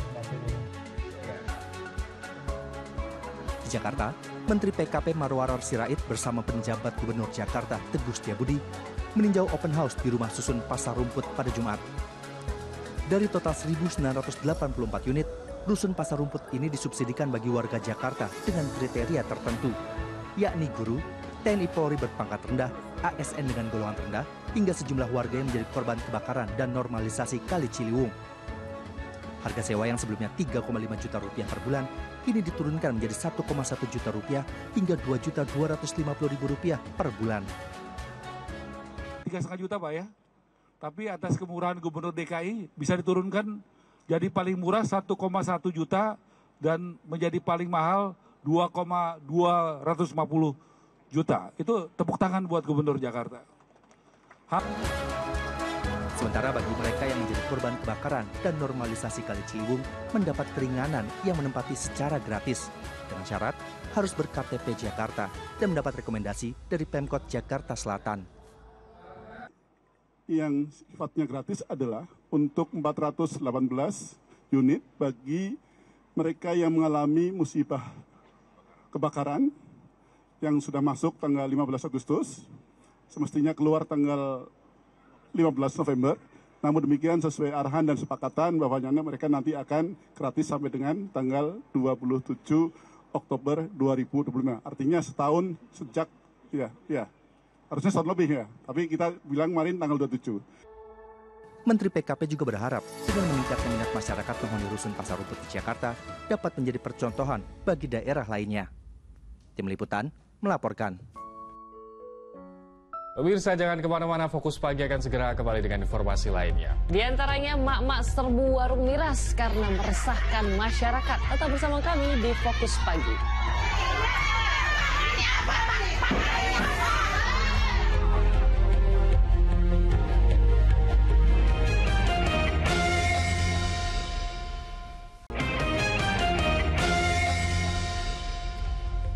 Di Jakarta, Menteri P K P Marwarar Sirait bersama penjabat Gubernur Jakarta Teguh Setiabudi meninjau open house di rumah susun Pasar Rumput pada Jumat. Dari total seribu sembilan ratus delapan puluh empat unit, rusun Pasar Rumput ini disubsidikan bagi warga Jakarta dengan kriteria tertentu, yakni guru, T N I Polri berpangkat rendah, A S N dengan golongan rendah, hingga sejumlah warga yang menjadi korban kebakaran dan normalisasi Kali Ciliwung. Harga sewa yang sebelumnya tiga koma lima juta rupiah per bulan, kini diturunkan menjadi satu koma satu juta rupiah hingga dua juta dua ratus lima puluh ribu rupiah per bulan. tiga koma lima juta Pak ya? Tapi atas kemurahan Gubernur D K I bisa diturunkan jadi paling murah satu koma satu juta dan menjadi paling mahal dua koma dua lima nol juta. Itu tepuk tangan buat Gubernur Jakarta. Ha Sementara bagi mereka yang menjadi korban kebakaran dan normalisasi Kali Ciliwung mendapat keringanan yang menempati secara gratis dengan syarat harus ber K T P Jakarta dan mendapat rekomendasi dari Pemkot Jakarta Selatan. Yang sifatnya gratis adalah untuk empat ratus delapan belas unit bagi mereka yang mengalami musibah kebakaran yang sudah masuk tanggal lima belas Agustus, semestinya keluar tanggal lima belas November. Namun demikian sesuai arahan dan sepakatan bahwanya mereka nanti akan gratis sampai dengan tanggal dua puluh tujuh Oktober dua ribu dua puluh lima. Artinya setahun sejak ya ya harusnya setahun lebih ya, tapi kita bilang kemarin tanggal dua puluh tujuh. Menteri P K P juga berharap dengan meningkatnya minat masyarakat penghuni rusun Pasar Rumput di Jakarta dapat menjadi percontohan bagi daerah lainnya. Tim Liputan melaporkan. Pemirsa, jangan kemana-mana, Fokus Pagi akan segera kembali dengan informasi lainnya. Di antaranya mak-mak serbu warung miras karena meresahkan masyarakat. Tetap bersama kami di Fokus Pagi.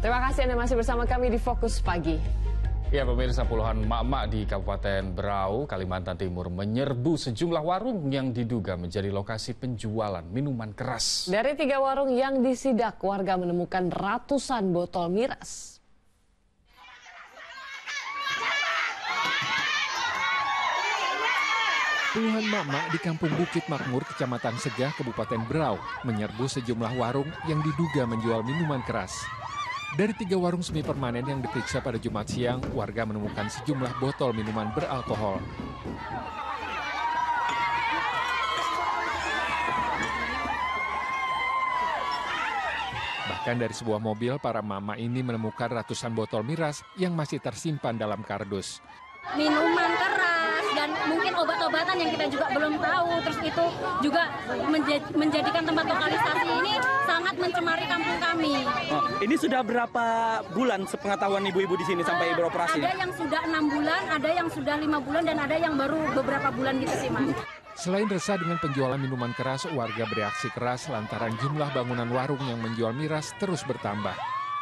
Terima kasih Anda masih bersama kami di Fokus Pagi. Ya pemirsa, puluhan emak-emak di Kabupaten Berau, Kalimantan Timur menyerbu sejumlah warung yang diduga menjadi lokasi penjualan minuman keras. Dari tiga warung yang disidak, warga menemukan ratusan botol miras. Puluhan emak-emak di Kampung Bukit Makmur, Kecamatan Segah, Kabupaten Berau, menyerbu sejumlah warung yang diduga menjual minuman keras. Dari tiga warung semi permanen yang diperiksa pada Jumat siang, warga menemukan sejumlah botol minuman beralkohol. Bahkan dari sebuah mobil, para mama ini menemukan ratusan botol miras yang masih tersimpan dalam kardus. Minuman keras dan mungkin obat-obatan yang kita juga belum tahu. Terus itu juga menjadikan tempat lokalisasi ini sangat mencemari kampung kami. Oh, ini sudah berapa bulan sepengetahuan ibu-ibu di sini sampai beroperasi? Ada yang sudah enam bulan, ada yang sudah lima bulan, dan ada yang baru beberapa bulan gitu sih, Mas. Selain resah dengan penjualan minuman keras, warga bereaksi keras lantaran jumlah bangunan warung yang menjual miras terus bertambah.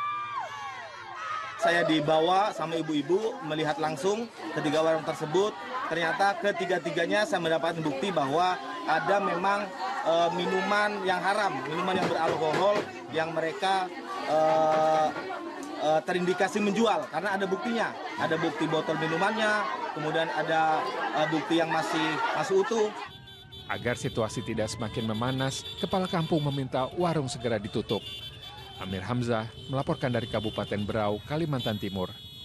Saya dibawa sama ibu-ibu melihat langsung ketiga warung tersebut. Ternyata ketiga-tiganya saya mendapatkan bukti bahwa ada memang e, minuman yang haram, minuman yang beralkohol yang mereka e, e, terindikasi menjual karena ada buktinya. Ada bukti botol minumannya, kemudian ada e, bukti yang masih masih utuh. Agar situasi tidak semakin memanas, Kepala Kampung meminta warung segera ditutup. Amir Hamzah melaporkan dari Kabupaten Berau, Kalimantan Timur.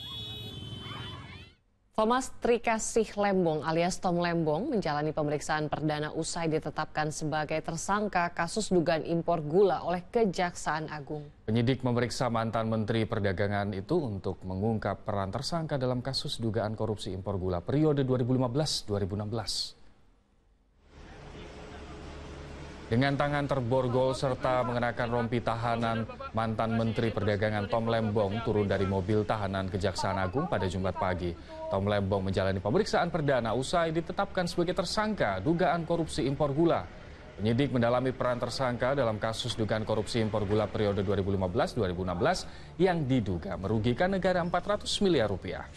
Thomas Trikasih Lembong alias Tom Lembong menjalani pemeriksaan perdana usai ditetapkan sebagai tersangka kasus dugaan impor gula oleh Kejaksaan Agung. Penyidik memeriksa mantan Menteri Perdagangan itu untuk mengungkap peran tersangka dalam kasus dugaan korupsi impor gula periode dua ribu lima belas sampai dua ribu enam belas. Dengan tangan terborgol serta mengenakan rompi tahanan, mantan Menteri Perdagangan Tom Lembong turun dari mobil tahanan Kejaksaan Agung pada Jumat pagi. Tom Lembong menjalani pemeriksaan perdana usai ditetapkan sebagai tersangka dugaan korupsi impor gula. Penyidik mendalami peran tersangka dalam kasus dugaan korupsi impor gula periode dua ribu lima belas sampai dua ribu enam belas yang diduga merugikan negara empat ratus miliar rupiah.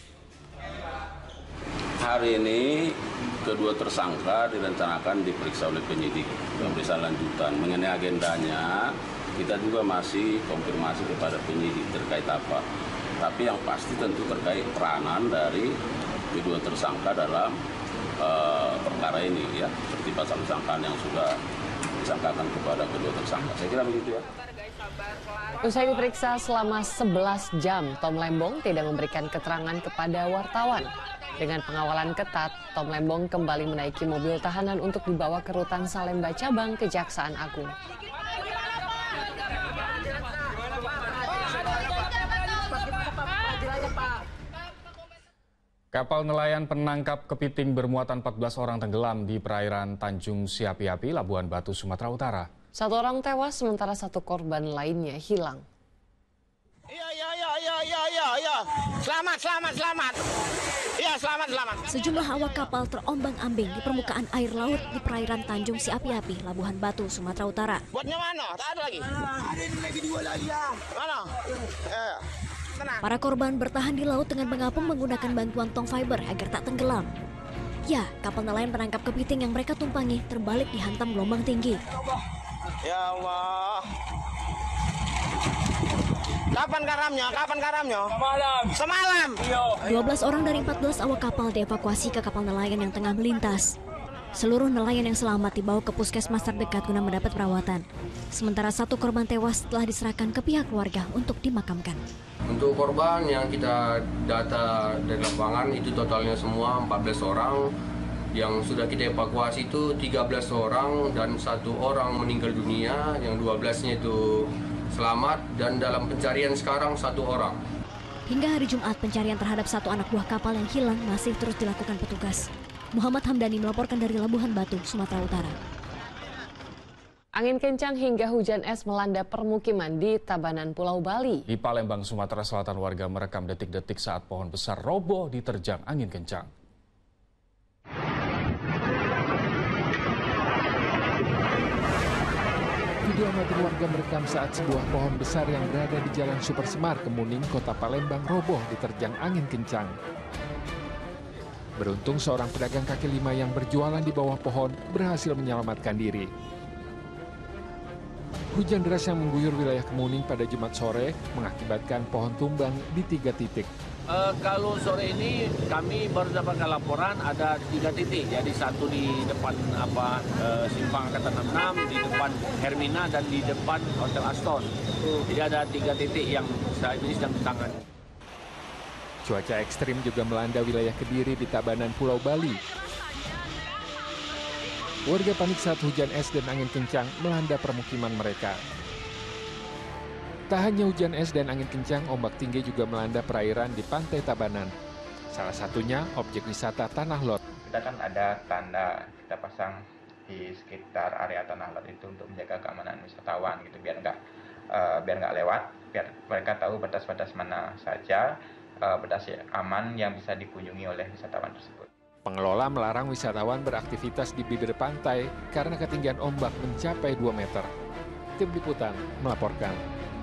Hari ini kedua tersangka direncanakan diperiksa oleh penyidik pemeriksaan lanjutan. Mengenai agendanya, kita juga masih konfirmasi kepada penyidik terkait apa. Tapi yang pasti tentu terkait peranan dari kedua tersangka dalam uh, perkara ini, ya, seperti pasal sangkaan yang sudah disangkakan kepada kedua tersangka. Saya kira begitu, ya. Usai diperiksa selama sebelas jam, Tom Lembong tidak memberikan keterangan kepada wartawan. Dengan pengawalan ketat, Tom Lembong kembali menaiki mobil tahanan untuk dibawa ke Rutan Salemba Cabang Kejaksaan Agung. Kapal nelayan penangkap kepiting bermuatan empat belas orang tenggelam di perairan Tanjung Siapi-Api, Labuhan Batu, Sumatera Utara. Satu orang tewas, sementara satu korban lainnya hilang. Iya, iya, iya, iya, iya, iya, iya. Selamat, selamat, selamat. Iya, selamat, selamat. Sejumlah awak kapal terombang-ambing di permukaan air laut di perairan Tanjung Siapi-Api, Labuhan Batu, Sumatera Utara. Buatnya mana? Tak ada lagi. Ada ini lagi dua lagi ya. Mana? Eh, tenang. Para korban bertahan di laut dengan mengapung menggunakan bantuan tong fiber agar tak tenggelam. Ya, kapal nelayan penangkap kepiting yang mereka tumpangi terbalik dihantam gelombang tinggi. Ya Allah. Kapan karamnya? Kapan karamnya? Semalam. Semalam. dua belas orang dari empat belas awak kapal dievakuasi ke kapal nelayan yang tengah melintas. Seluruh nelayan yang selamat dibawa ke puskesmas terdekat guna mendapat perawatan. Sementara satu korban tewas telah diserahkan ke pihak keluarga untuk dimakamkan. Untuk korban yang kita data dari lapangan itu totalnya semua empat belas orang. Yang sudah kita evakuasi itu tiga belas orang dan satu orang meninggal dunia, yang dua belasnya itu selamat dan dalam pencarian sekarang satu orang. Hingga hari Jumat, pencarian terhadap satu anak buah kapal yang hilang masih terus dilakukan petugas. Muhammad Hamdani melaporkan dari Labuhan Batu, Sumatera Utara. Angin kencang hingga hujan es melanda permukiman di Tabanan, Pulau Bali. Di Palembang, Sumatera Selatan, warga merekam detik-detik saat pohon besar roboh diterjang angin kencang. Video amatir warga merekam saat sebuah pohon besar yang berada di Jalan Super Semar, Kemuning, Kota Palembang roboh diterjang angin kencang. Beruntung seorang pedagang kaki lima yang berjualan di bawah pohon berhasil menyelamatkan diri. Hujan deras yang mengguyur wilayah Kemuning pada Jumat sore mengakibatkan pohon tumbang di tiga titik. Uh, kalau sore ini kami baru dapatkan laporan ada tiga titik, jadi satu di depan apa uh, Simpang Angkatan enam puluh enam, di depan Hermina dan di depan Hotel Aston. Jadi ada tiga titik yang saat ini sedang ditangani. Cuaca ekstrim juga melanda wilayah Kediri di Tabanan, Pulau Bali. Warga panik saat hujan es dan angin kencang melanda permukiman mereka. Tak hanya hujan es dan angin kencang, ombak tinggi juga melanda perairan di Pantai Tabanan. Salah satunya objek wisata Tanah Lot. Kita kan ada tanda kita pasang di sekitar area Tanah Lot itu untuk menjaga keamanan wisatawan gitu, biar nggak uh, biar nggak lewat, biar mereka tahu batas-batas mana saja uh, batas aman yang bisa dikunjungi oleh wisatawan tersebut. Pengelola melarang wisatawan beraktivitas di bibir pantai karena ketinggian ombak mencapai dua meter. Tim Liputan melaporkan.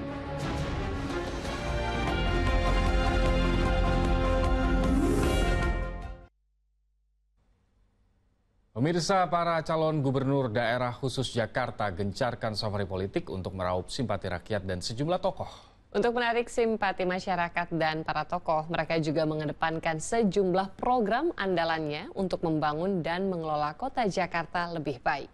Pemirsa, para calon gubernur daerah khusus Jakarta gencarkan safari politik untuk meraup simpati rakyat dan sejumlah tokoh. Untuk menarik simpati masyarakat dan para tokoh, mereka juga mengedepankan sejumlah program andalannya untuk membangun dan mengelola kota Jakarta lebih baik.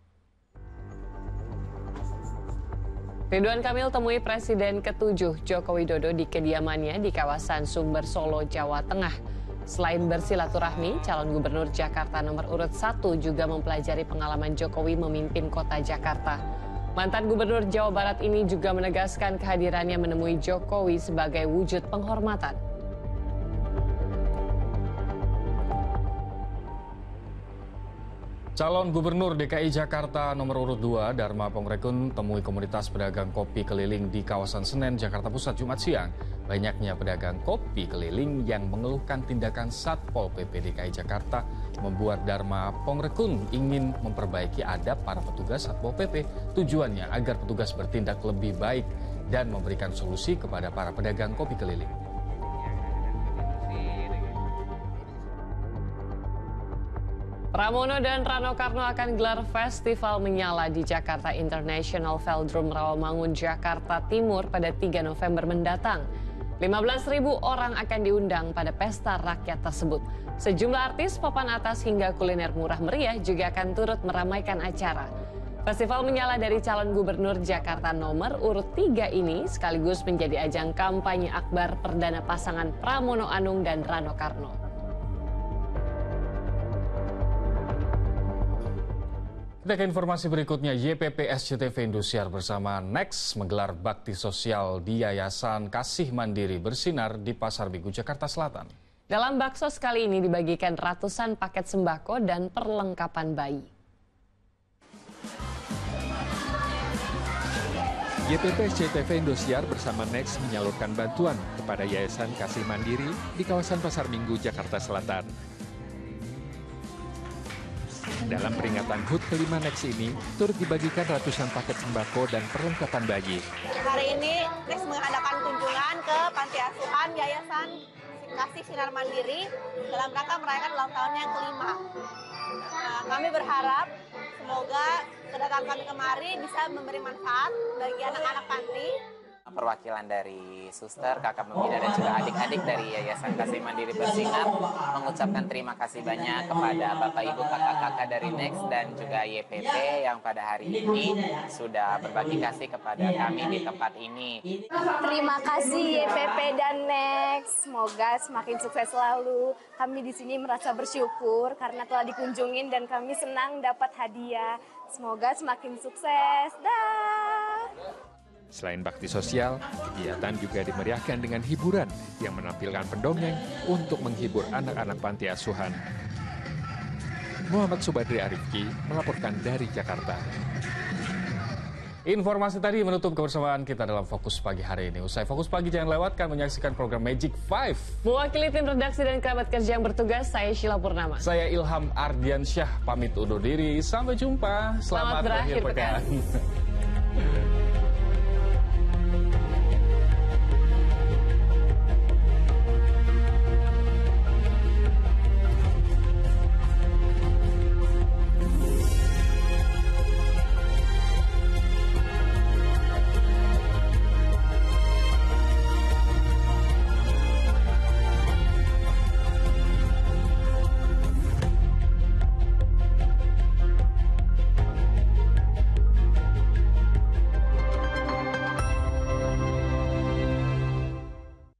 Ridwan Kamil temui Presiden ketujuh Joko Widodo di kediamannya di kawasan Sumber Solo, Jawa Tengah. Selain bersilaturahmi, calon gubernur Jakarta nomor urut satu juga mempelajari pengalaman Jokowi memimpin kota Jakarta. Mantan gubernur Jawa Barat ini juga menegaskan kehadirannya menemui Jokowi sebagai wujud penghormatan. Calon Gubernur D K I Jakarta nomor urut dua, Dharma Pongrekun, temui komunitas pedagang kopi keliling di kawasan Senen, Jakarta Pusat, Jumat siang. Banyaknya pedagang kopi keliling yang mengeluhkan tindakan Satpol P P D K I Jakarta membuat Dharma Pongrekun ingin memperbaiki adab para petugas Satpol P P. Tujuannya agar petugas bertindak lebih baik dan memberikan solusi kepada para pedagang kopi keliling. Pramono dan Rano Karno akan gelar festival menyala di Jakarta International Velodrome Rawamangun, Jakarta Timur pada tiga November mendatang. lima belas ribu orang akan diundang pada pesta rakyat tersebut. Sejumlah artis papan atas hingga kuliner murah meriah juga akan turut meramaikan acara. Festival menyala dari calon gubernur Jakarta nomor urut tiga ini sekaligus menjadi ajang kampanye akbar perdana pasangan Pramono Anung dan Rano Karno. Kita ke informasi berikutnya. Y P P S C T V Indosiar bersama Next menggelar bakti sosial di Yayasan Kasih Mandiri Bersinar di Pasar Minggu, Jakarta Selatan. Dalam baksos kali ini dibagikan ratusan paket sembako dan perlengkapan bayi. Y P P S C T V Indosiar bersama Next menyalurkan bantuan kepada Yayasan Kasih Mandiri di kawasan Pasar Minggu, Jakarta Selatan. Dalam peringatan H U T kelima Next ini, turut dibagikan ratusan paket sembako dan perlengkapan bayi. Hari ini Next mengadakan kunjungan ke Panti Asuhan Yayasan Kasih Sinar Mandiri dalam rangka merayakan ulang tahunnya yang kelima. Nah, kami berharap semoga kedatangan kami kemari bisa memberi manfaat bagi anak-anak panti. Perwakilan dari suster, kakak pembina dan juga adik-adik dari Yayasan Kasih Mandiri Bersinar mengucapkan terima kasih banyak kepada Bapak Ibu kakak-kakak dari Next dan juga Y P P yang pada hari ini sudah berbagi kasih kepada kami di tempat ini. Terima kasih Y P P dan Next, semoga semakin sukses selalu. Kami di sini merasa bersyukur karena telah dikunjungin dan kami senang dapat hadiah. Semoga semakin sukses. Dah. Selain bakti sosial, kegiatan juga dimeriahkan dengan hiburan yang menampilkan pendongeng untuk menghibur anak-anak panti asuhan. Muhammad Subadri Arifki melaporkan dari Jakarta. Informasi tadi menutup kebersamaan kita dalam Fokus Pagi hari ini. Usai Fokus Pagi, jangan lewatkan menyaksikan program Magic Five. Mewakili tim redaksi dan kerabat kerja yang bertugas, saya Sheila Purnama. Saya Ilham Ardiansyah, pamit undur diri. Sampai jumpa. Selamat, Selamat berakhir pekan. Jakarta.